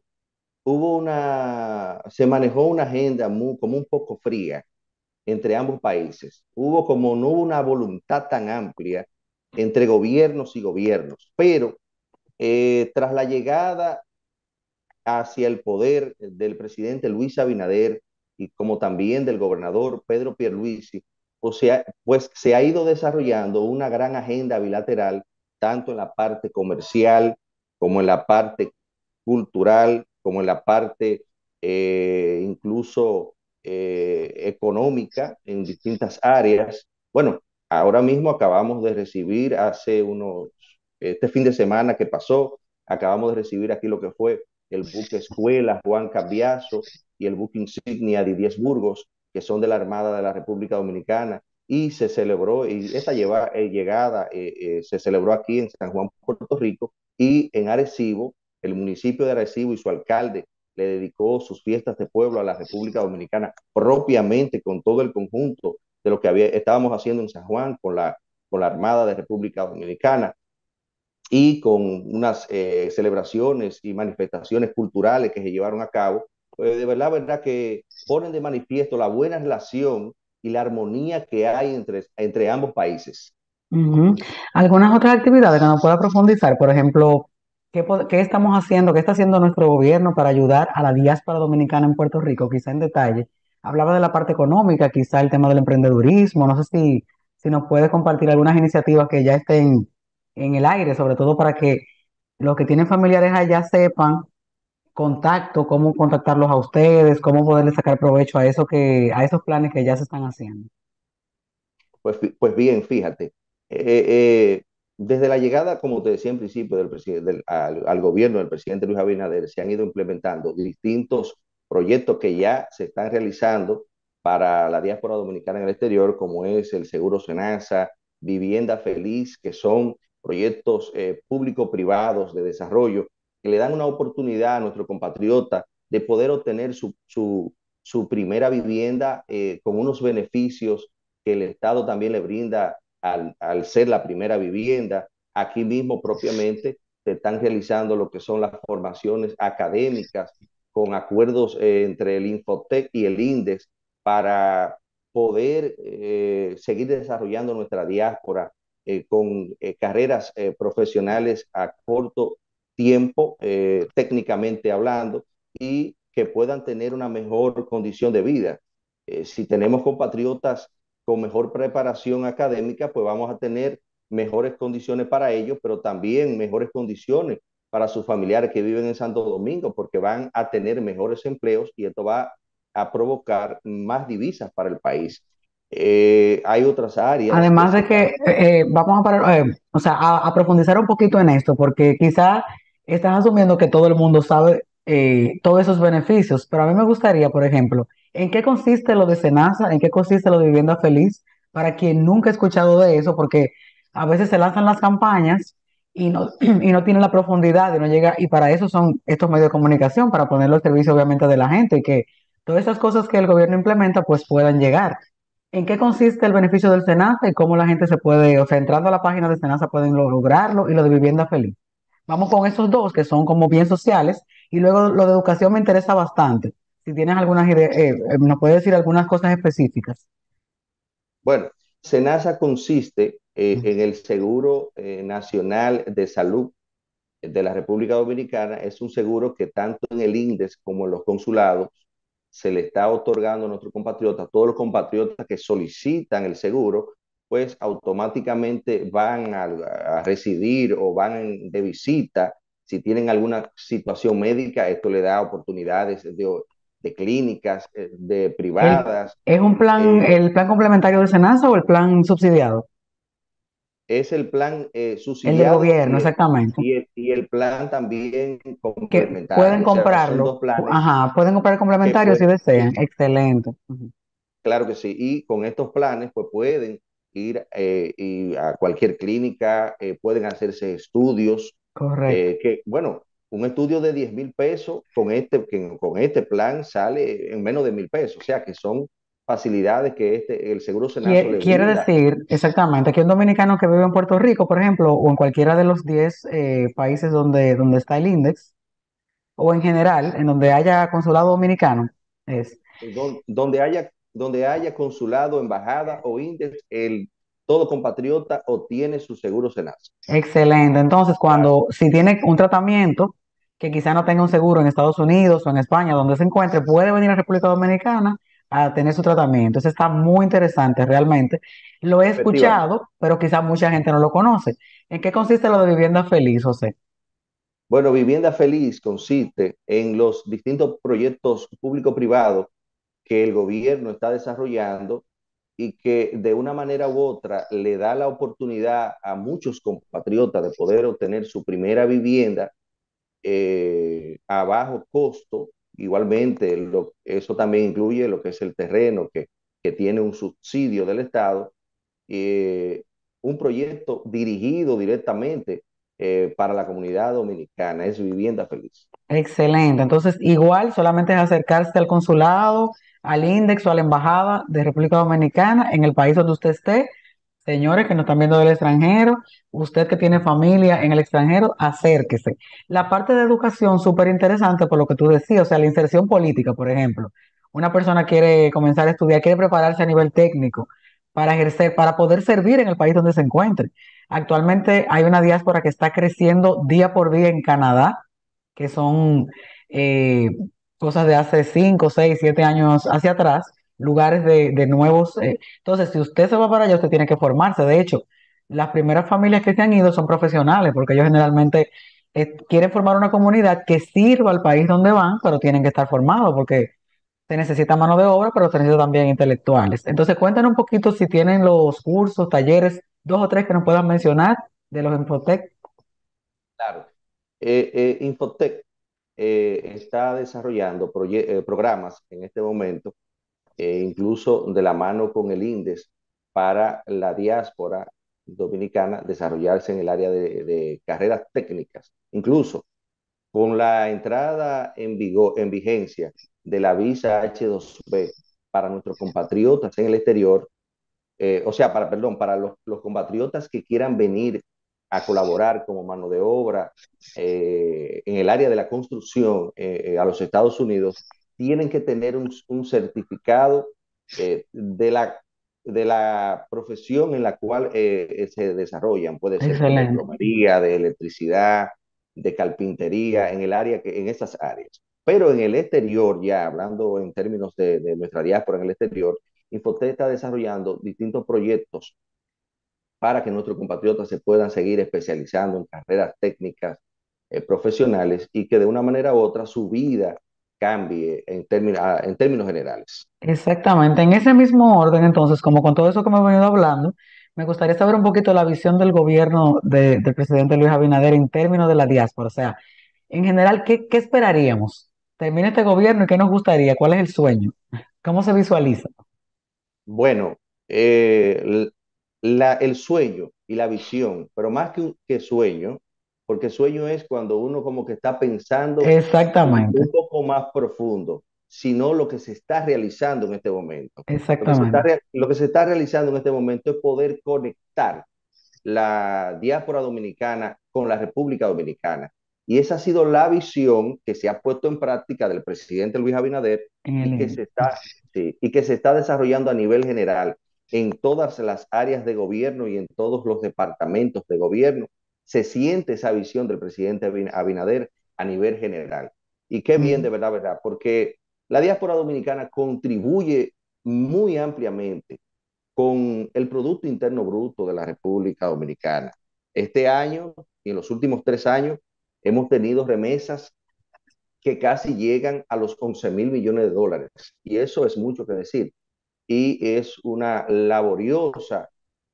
se manejó una agenda como un poco fría entre ambos países. No hubo una voluntad tan amplia entre gobiernos y gobiernos, pero tras la llegada hacia el poder del presidente Luis Abinader y como también del gobernador Pedro Pierluisi, pues se ha ido desarrollando una gran agenda bilateral, tanto en la parte comercial como en la parte cultural, como en la parte incluso económica en distintas áreas. Bueno, ahora mismo acabamos de recibir este fin de semana que pasó, acabamos de recibir aquí lo que fue el buque escuela Juan Cambiaso y el buque insignia Didier Burgos, que son de la Armada de la República Dominicana, y se celebró, y esta llegada se celebró aquí en San Juan, Puerto Rico, y en Arecibo, el municipio de Arecibo y su alcalde le dedicó sus fiestas de pueblo a la República Dominicana, propiamente con todo el conjunto de lo que estábamos haciendo en San Juan con la Armada de República Dominicana y con unas celebraciones y manifestaciones culturales que se llevaron a cabo, pues de verdad que ponen de manifiesto la buena relación y la armonía que hay entre ambos países. Ujú. Algunas otras actividades que nos pueda profundizar, por ejemplo, ¿qué estamos haciendo, qué está haciendo nuestro gobierno para ayudar a la diáspora dominicana en Puerto Rico? Quizá en detalle. Hablaba de la parte económica, quizá el tema del emprendedurismo, no sé si nos puede compartir algunas iniciativas que ya estén en el aire, sobre todo para que los que tienen familiares allá sepan contacto, cómo contactarlos a ustedes, cómo poderles sacar provecho a a esos planes que ya se están haciendo. Pues bien, fíjate, eh, eh, desde la llegada, como te decía en principio, al gobierno del presidente Luis Abinader, se han ido implementando distintos proyectos que ya se están realizando para la diáspora dominicana en el exterior, como es el Seguro Senasa, Vivienda Feliz, que son proyectos público-privados de desarrollo que le dan una oportunidad a nuestro compatriota de poder obtener su primera vivienda con unos beneficios que el Estado también le brinda al ser la primera vivienda. Aquí mismo propiamente se están realizando lo que son las formaciones académicas con acuerdos entre el Infotec y el INDES para poder seguir desarrollando nuestra diáspora con carreras profesionales a corto tiempo, técnicamente hablando, y que puedan tener una mejor condición de vida. Si tenemos compatriotas con mejor preparación académica, pues vamos a tener mejores condiciones para ellos, pero también mejores condiciones para sus familiares que viven en Santo Domingo, porque van a tener mejores empleos y esto va a provocar más divisas para el país. Hay otras áreas que Además se de están... que vamos a parar, o sea, a profundizar un poquito en esto, porque quizá estás asumiendo que todo el mundo sabe todos esos beneficios, pero a mí me gustaría, por ejemplo, ¿en qué consiste lo de Senasa? ¿En qué consiste lo de Vivienda Feliz? Para quien nunca ha escuchado de eso, porque a veces se lanzan las campañas y no, y no tienen la profundidad y no llega, y para eso son estos medios de comunicación, para ponerlo al servicio obviamente de la gente y que todas esas cosas que el gobierno implementa pues puedan llegar. ¿En qué consiste el beneficio del SENASA y cómo la gente se puede, o sea, entrando a la página de SENASA pueden lograrlo y lo de vivienda feliz? Vamos con esos dos que son como bien sociales y luego lo de educación me interesa bastante. Si tienes algunas ideas, nos puedes decir algunas cosas específicas. Bueno, SENASA consiste en el Seguro Nacional de Salud, de la República Dominicana. Es un seguro que tanto en el INDES como en los consulados se le está otorgando a nuestros compatriotas. Todos los compatriotas que solicitan el seguro, pues automáticamente van a residir o van de visita. Si tienen alguna situación médica, esto le da oportunidades de clínicas, de privadas. ¿Es un plan, eh, el plan complementario de SENASA o el plan subsidiado? es el plan El del subsidiado gobierno, exactamente. y el plan también Que pueden complementario. O sea, son comprarlo. dos planes Ajá, pueden comprar el que, complementario pues, si desean. Excelente. Ujú. claro que sí. Y con estos planes, pues pueden ir y a cualquier clínica, pueden hacerse estudios, Correcto. bueno, un estudio de 10.000 pesos con este plan sale en menos de 1.000 pesos. O sea, que son facilidades que el Seguro Senazo le Quiere brinda. decir, exactamente, que un dominicano que vive en Puerto Rico, por ejemplo, o en cualquiera de los 10 países donde está el índice, o en general, en donde haya consulado dominicano, es Donde haya consulado, embajada o índice, todo compatriota obtiene su seguro SENASA. excelente. Entonces, Claro, si tiene un tratamiento que quizá no tenga un seguro en Estados Unidos o en España, donde se encuentre, puede venir a República Dominicana a tener su tratamiento. Eso está muy interesante, realmente. Lo he efectivamente. escuchado, pero quizá mucha gente no lo conoce. ¿En qué consiste lo de vivienda feliz, José? Bueno, Vivienda Feliz consiste en los distintos proyectos público-privados que el gobierno está desarrollando y que de una manera u otra le da la oportunidad a muchos compatriotas de poder obtener su primera vivienda a bajo costo. Igualmente, eso también incluye lo que es el terreno que tiene un subsidio del Estado, eh, un proyecto dirigido directamente para la comunidad dominicana, es Vivienda Feliz. Excelente. Entonces, igual solamente es acercarse al consulado, al índice o a la embajada de República Dominicana en el país donde usted esté. Señores que nos están viendo del extranjero, usted que tiene familia en el extranjero, acérquese. La parte de educación, súper interesante por lo que tú decías, o sea, la inserción política, por ejemplo. Una persona quiere comenzar a estudiar, quiere prepararse a nivel técnico para ejercer, para poder servir en el país donde se encuentre. Actualmente hay una diáspora que está creciendo día por día en Canadá, que son eh, cosas de hace 5, 6, 7 años hacia atrás, lugares de nuevos. Entonces, si usted se va para allá, usted tiene que formarse. De hecho, las primeras familias que se han ido son profesionales, porque ellos generalmente quieren formar una comunidad que sirva al país donde van, pero tienen que estar formados, porque se necesita mano de obra, pero se necesita también intelectuales. Entonces, cuéntanos un poquito si tienen los cursos, talleres, 2 o 3 que nos puedan mencionar de los Infotec. Claro. Infotec está desarrollando programas en este momento, incluso de la mano con el INDES, para la diáspora dominicana desarrollarse en el área de carreras técnicas. Incluso con la entrada en vigencia de la visa H2B para nuestros compatriotas en el exterior, o sea, perdón, para los compatriotas que quieran venir a colaborar como mano de obra en el área de la construcción a los Estados Unidos, tienen que tener un certificado de la profesión en la cual se desarrollan. Puede ser como de Excelente. plomería, de electricidad, de carpintería, en esas áreas. Pero en el exterior, ya hablando en términos de nuestra diáspora en el exterior, Infotec está desarrollando distintos proyectos para que nuestros compatriotas se puedan seguir especializando en carreras técnicas profesionales y que de una manera u otra su vida cambie en términos generales. Exactamente, en ese mismo orden, entonces, como con todo eso que hemos venido hablando, me gustaría saber un poquito la visión del gobierno del presidente Luis Abinader en términos de la diáspora. O sea, en general, ¿qué esperaríamos? Termina este gobierno y ¿qué nos gustaría? ¿Cuál es el sueño? ¿Cómo se visualiza? Bueno, el sueño y la visión, pero más que sueño, porque sueño es cuando uno como que está pensando Exactamente, un poco más profundo, sino lo que se está realizando en este momento. exactamente, Lo que se está realizando en este momento es poder conectar la diáspora dominicana con la República Dominicana. Y esa ha sido la visión que se ha puesto en práctica del presidente Luis Abinader en el y que INE. se está, sí, y que se está desarrollando a nivel general en todas las áreas de gobierno y en todos los departamentos de gobierno se siente esa visión del presidente Abinader a nivel general. Y qué bien, de verdad, porque la diáspora dominicana contribuye muy ampliamente con el Producto Interno Bruto de la República Dominicana. Este año y en los últimos 3 años hemos tenido remesas que casi llegan a los 11.000 millones de dólares. Y eso es mucho que decir. Y es una laboriosa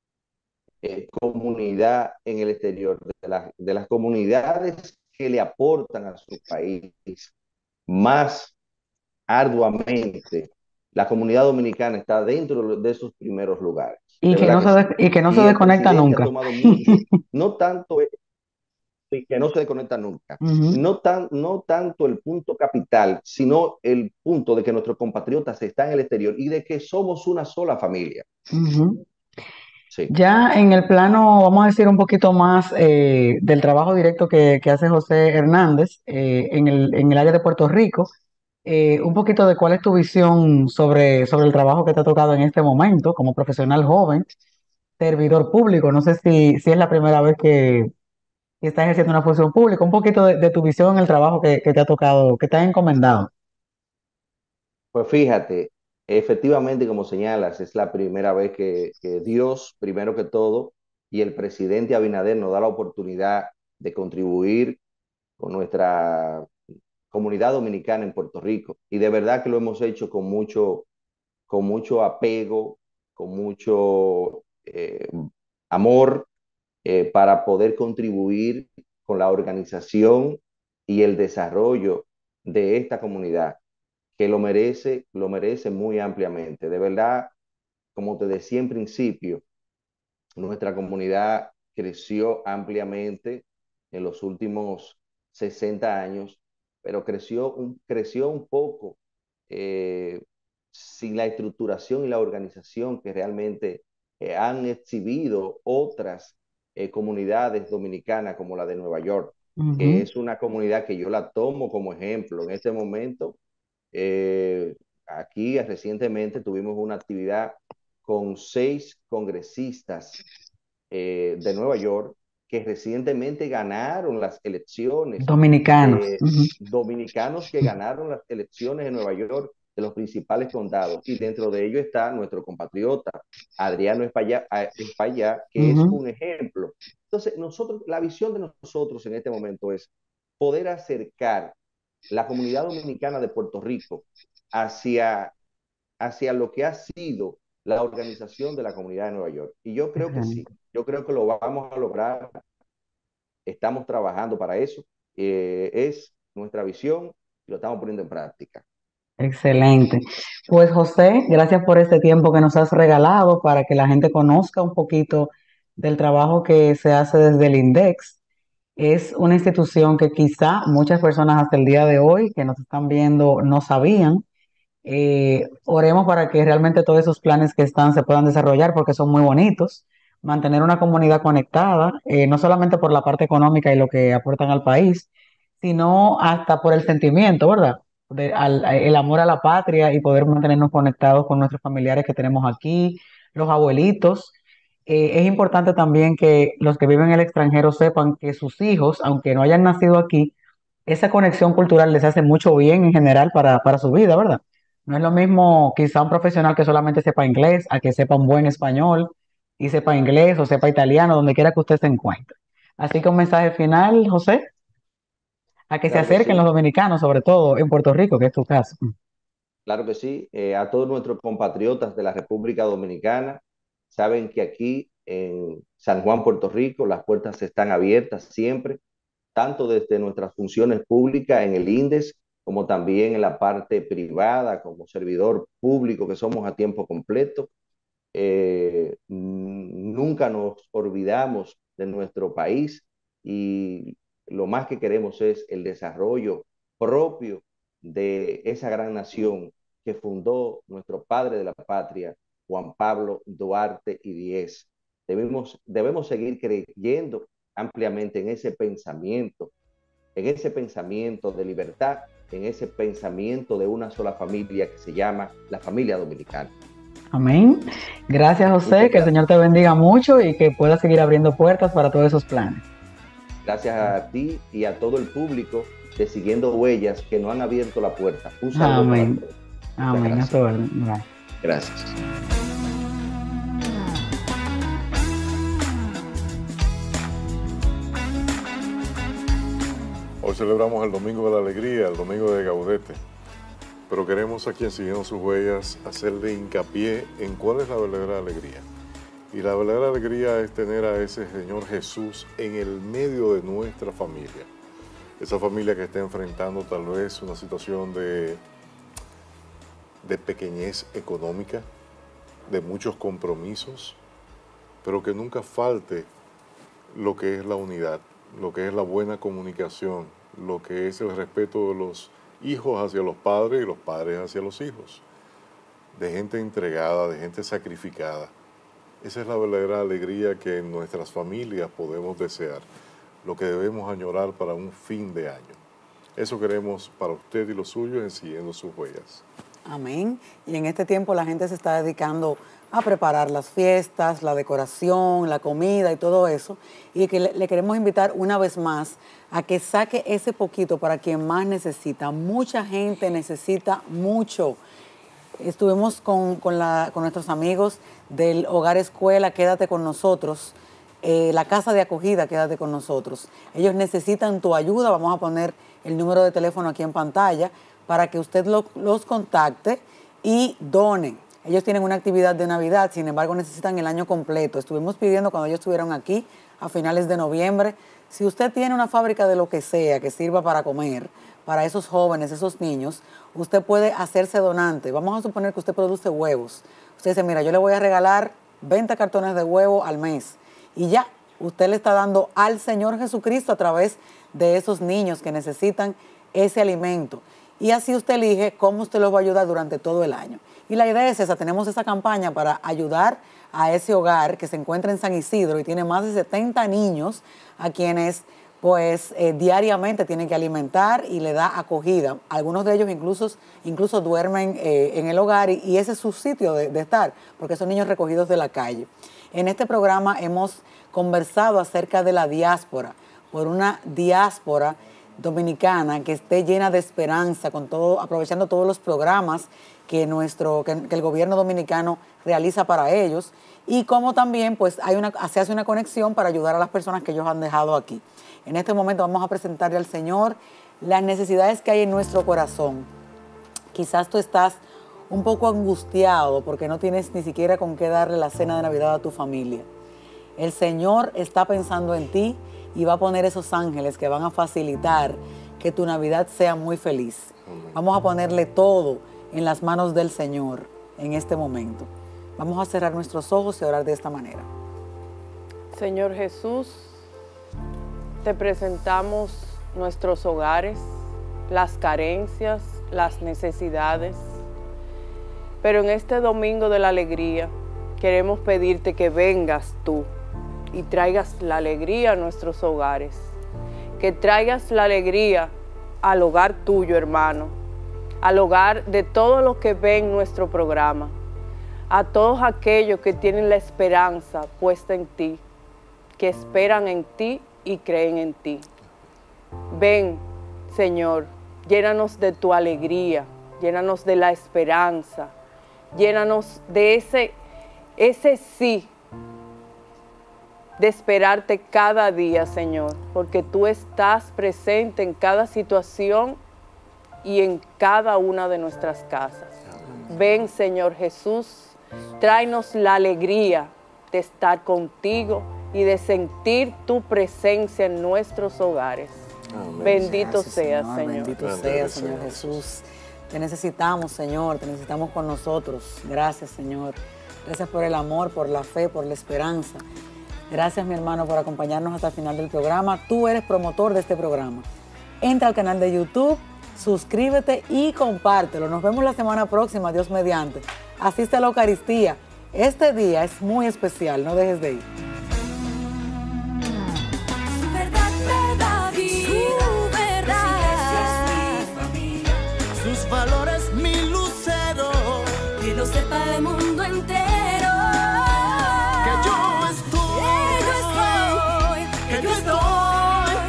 comunidad en el exterior, de las comunidades que le aportan a su país más arduamente. La comunidad dominicana está dentro de esos primeros lugares. Y que no se desconecta nunca. Ha tomado mucho, no tanto que no se desconecta nunca. No tanto el punto capital, sino el punto de que nuestros compatriotas están en el exterior y de que somos una sola familia. Sí. Ya en el plano, vamos a decir un poquito más del trabajo directo que hace José Hernández en el área de Puerto Rico, un poquito de cuál es tu visión sobre el trabajo que te ha tocado en este momento como profesional joven, servidor público. No sé si es la primera vez que estás ejerciendo una función pública, un poquito de tu visión en el trabajo que te ha tocado, que te ha encomendado. Pues fíjate, efectivamente, como señalas, es la primera vez que Dios, primero que todo, y el presidente Abinader nos da la oportunidad de contribuir con nuestra comunidad dominicana en Puerto Rico. Y de verdad que lo hemos hecho con mucho apego, con mucho amor, para poder contribuir con la organización y el desarrollo de esta comunidad, que lo merece muy ampliamente. De verdad, como te decía en principio, nuestra comunidad creció ampliamente en los últimos 60 años, pero creció un poco sin la estructuración y la organización que realmente han exhibido otras comunidades dominicanas como la de Nueva York, que es una comunidad que yo la tomo como ejemplo. En este momento, aquí recientemente tuvimos una actividad con 6 congresistas de Nueva York que recientemente ganaron las elecciones. Dominicanos. Dominicanos que ganaron las elecciones en Nueva York de los principales condados. Y dentro de ello está nuestro compatriota Adriano Espaillá, que es un ejemplo. Entonces, la visión de nosotros en este momento es poder acercar la comunidad dominicana de Puerto Rico hacia lo que ha sido la organización de la comunidad de Nueva York. Y yo creo que sí, yo creo que lo vamos a lograr. Estamos trabajando para eso. Es nuestra visión y lo estamos poniendo en práctica. Excelente. Pues José, gracias por este tiempo que nos has regalado para que la gente conozca un poquito del trabajo que se hace desde el INDEX. Es una institución que quizá muchas personas hasta el día de hoy que nos están viendo no sabían. Oremos para que realmente todos esos planes que están se puedan desarrollar porque son muy bonitos. Mantener una comunidad conectada, no solamente por la parte económica y lo que aportan al país, sino hasta por el sentimiento, ¿verdad? El amor a la patria y poder mantenernos conectados con nuestros familiares que tenemos aquí, los abuelitos. Es importante también que los que viven en el extranjero sepan que sus hijos, aunque no hayan nacido aquí, esa conexión cultural les hace mucho bien en general para su vida, ¿verdad? No es lo mismo quizá un profesional que solamente sepa inglés a que sepa un buen español y sepa inglés o sepa italiano, donde quiera que usted se encuentre. Así que un mensaje final, José, a que se acerquen los dominicanos, sobre todo en Puerto Rico, que es tu caso. Claro que sí. A todos nuestros compatriotas de la República Dominicana, saben que aquí en San Juan, Puerto Rico, las puertas están abiertas siempre, tanto desde nuestras funciones públicas en el INDES, como también en la parte privada, como servidor público que somos a tiempo completo. Nunca nos olvidamos de nuestro país y lo más que queremos es el desarrollo propio de esa gran nación que fundó nuestro padre de la patria, Juan Pablo Duarte y Díez. Debemos seguir creyendo ampliamente en ese pensamiento de libertad, en ese pensamiento de una sola familia que se llama la familia dominicana. Amén. Gracias, José. Que el Señor te bendiga mucho y que puedas seguir abriendo puertas para todos esos planes. Gracias a ti y a todo el público de Siguiendo Huellas que nos han abierto la puerta. Un saludo. Amén. Para todos. Amén. A tu orden. Bye. Gracias. Hoy celebramos el Domingo de la Alegría, el Domingo de Gaudete, pero queremos aquí en Siguiendo sus Huellas hacerle hincapié en cuál es la verdadera alegría. Y la verdadera alegría es tener a ese Señor Jesús en el medio de nuestra familia. Esa familia que está enfrentando tal vez una situación de pequeñez económica, de muchos compromisos, pero que nunca falte lo que es la unidad, lo que es la buena comunicación, lo que es el respeto de los hijos hacia los padres y los padres hacia los hijos, de gente entregada, de gente sacrificada. Esa es la verdadera alegría que en nuestras familias podemos desear, lo que debemos añorar para un fin de año. Eso queremos para usted y los suyos en Siguiendo sus Huellas. Amén. Y en este tiempo la gente se está dedicando a preparar las fiestas, la decoración, la comida y todo eso. Y que le queremos invitar una vez más a que saque ese poquito para quien más necesita. Mucha gente necesita mucho. Estuvimos con nuestros amigos del Hogar Escuela, Quédate con Nosotros, la Casa de Acogida, Quédate con Nosotros. Ellos necesitan tu ayuda. Vamos a poner el número de teléfono aquí en pantalla para que usted los contacte y done. Ellos tienen una actividad de Navidad, sin embargo necesitan el año completo. Estuvimos pidiendo cuando ellos estuvieron aquí a finales de noviembre, si usted tiene una fábrica de lo que sea que sirva para comer, para esos jóvenes, esos niños, usted puede hacerse donante. Vamos a suponer que usted produce huevos. Usted dice, mira, yo le voy a regalar 20 cartones de huevo al mes. Y ya, usted le está dando al Señor Jesucristo a través de esos niños que necesitan ese alimento. Y así usted elige cómo usted los va a ayudar durante todo el año. Y la idea es esa, tenemos esa campaña para ayudar a ese hogar que se encuentra en San Isidro y tiene más de 70 niños a quienes pues diariamente tienen que alimentar y le da acogida. Algunos de ellos incluso duermen en el hogar y ese es su sitio de estar, porque son niños recogidos de la calle. En este programa hemos conversado acerca de la diáspora, por una diáspora dominicana que esté llena de esperanza, con todo, aprovechando todos los programas que el gobierno dominicano realiza para ellos, y como también pues se hace una conexión para ayudar a las personas que ellos han dejado aquí. En este momento vamos a presentarle al Señor las necesidades que hay en nuestro corazón. Quizás tú estás un poco angustiado porque no tienes ni siquiera con qué darle la cena de Navidad a tu familia. El Señor está pensando en ti y va a poner esos ángeles que van a facilitar que tu Navidad sea muy feliz. Vamos a ponerle todo en las manos del Señor en este momento. Vamos a cerrar nuestros ojos y orar de esta manera. Señor Jesús, te presentamos nuestros hogares, las carencias, las necesidades. Pero en este Domingo de la Alegría queremos pedirte que vengas tú y traigas la alegría a nuestros hogares. Que traigas la alegría al hogar tuyo, hermano, al hogar de todos los que ven nuestro programa, a todos aquellos que tienen la esperanza puesta en ti, que esperan en ti y creen en ti. Ven, Señor, llénanos de tu alegría, llénanos de la esperanza, llénanos de ese sí, de esperarte cada día, Señor, porque tú estás presente en cada situación y en cada una de nuestras casas. Ven, Señor Jesús, tráenos la alegría de estar contigo y de sentir tu presencia en nuestros hogares. Amén. Bendito seas, Señor. Bendito seas, Señor Jesús. Te necesitamos, Señor, te necesitamos con nosotros. Gracias, Señor. Gracias por el amor, por la fe, por la esperanza. Gracias, mi hermano, por acompañarnos hasta el final del programa. Tú eres promotor de este programa. Entra al canal de YouTube, suscríbete y compártelo. Nos vemos la semana próxima, Dios mediante. Asiste a la Eucaristía. Este día es muy especial, no dejes de ir. Su verdad me da vida, su verdad. Su iglesia es mi familia, sus valores mi lucero, que lo sepa el mundo entero. que yo estoy,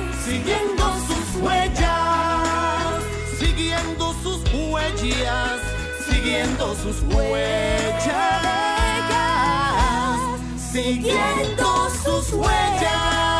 sus huellas, siguiendo sus huellas.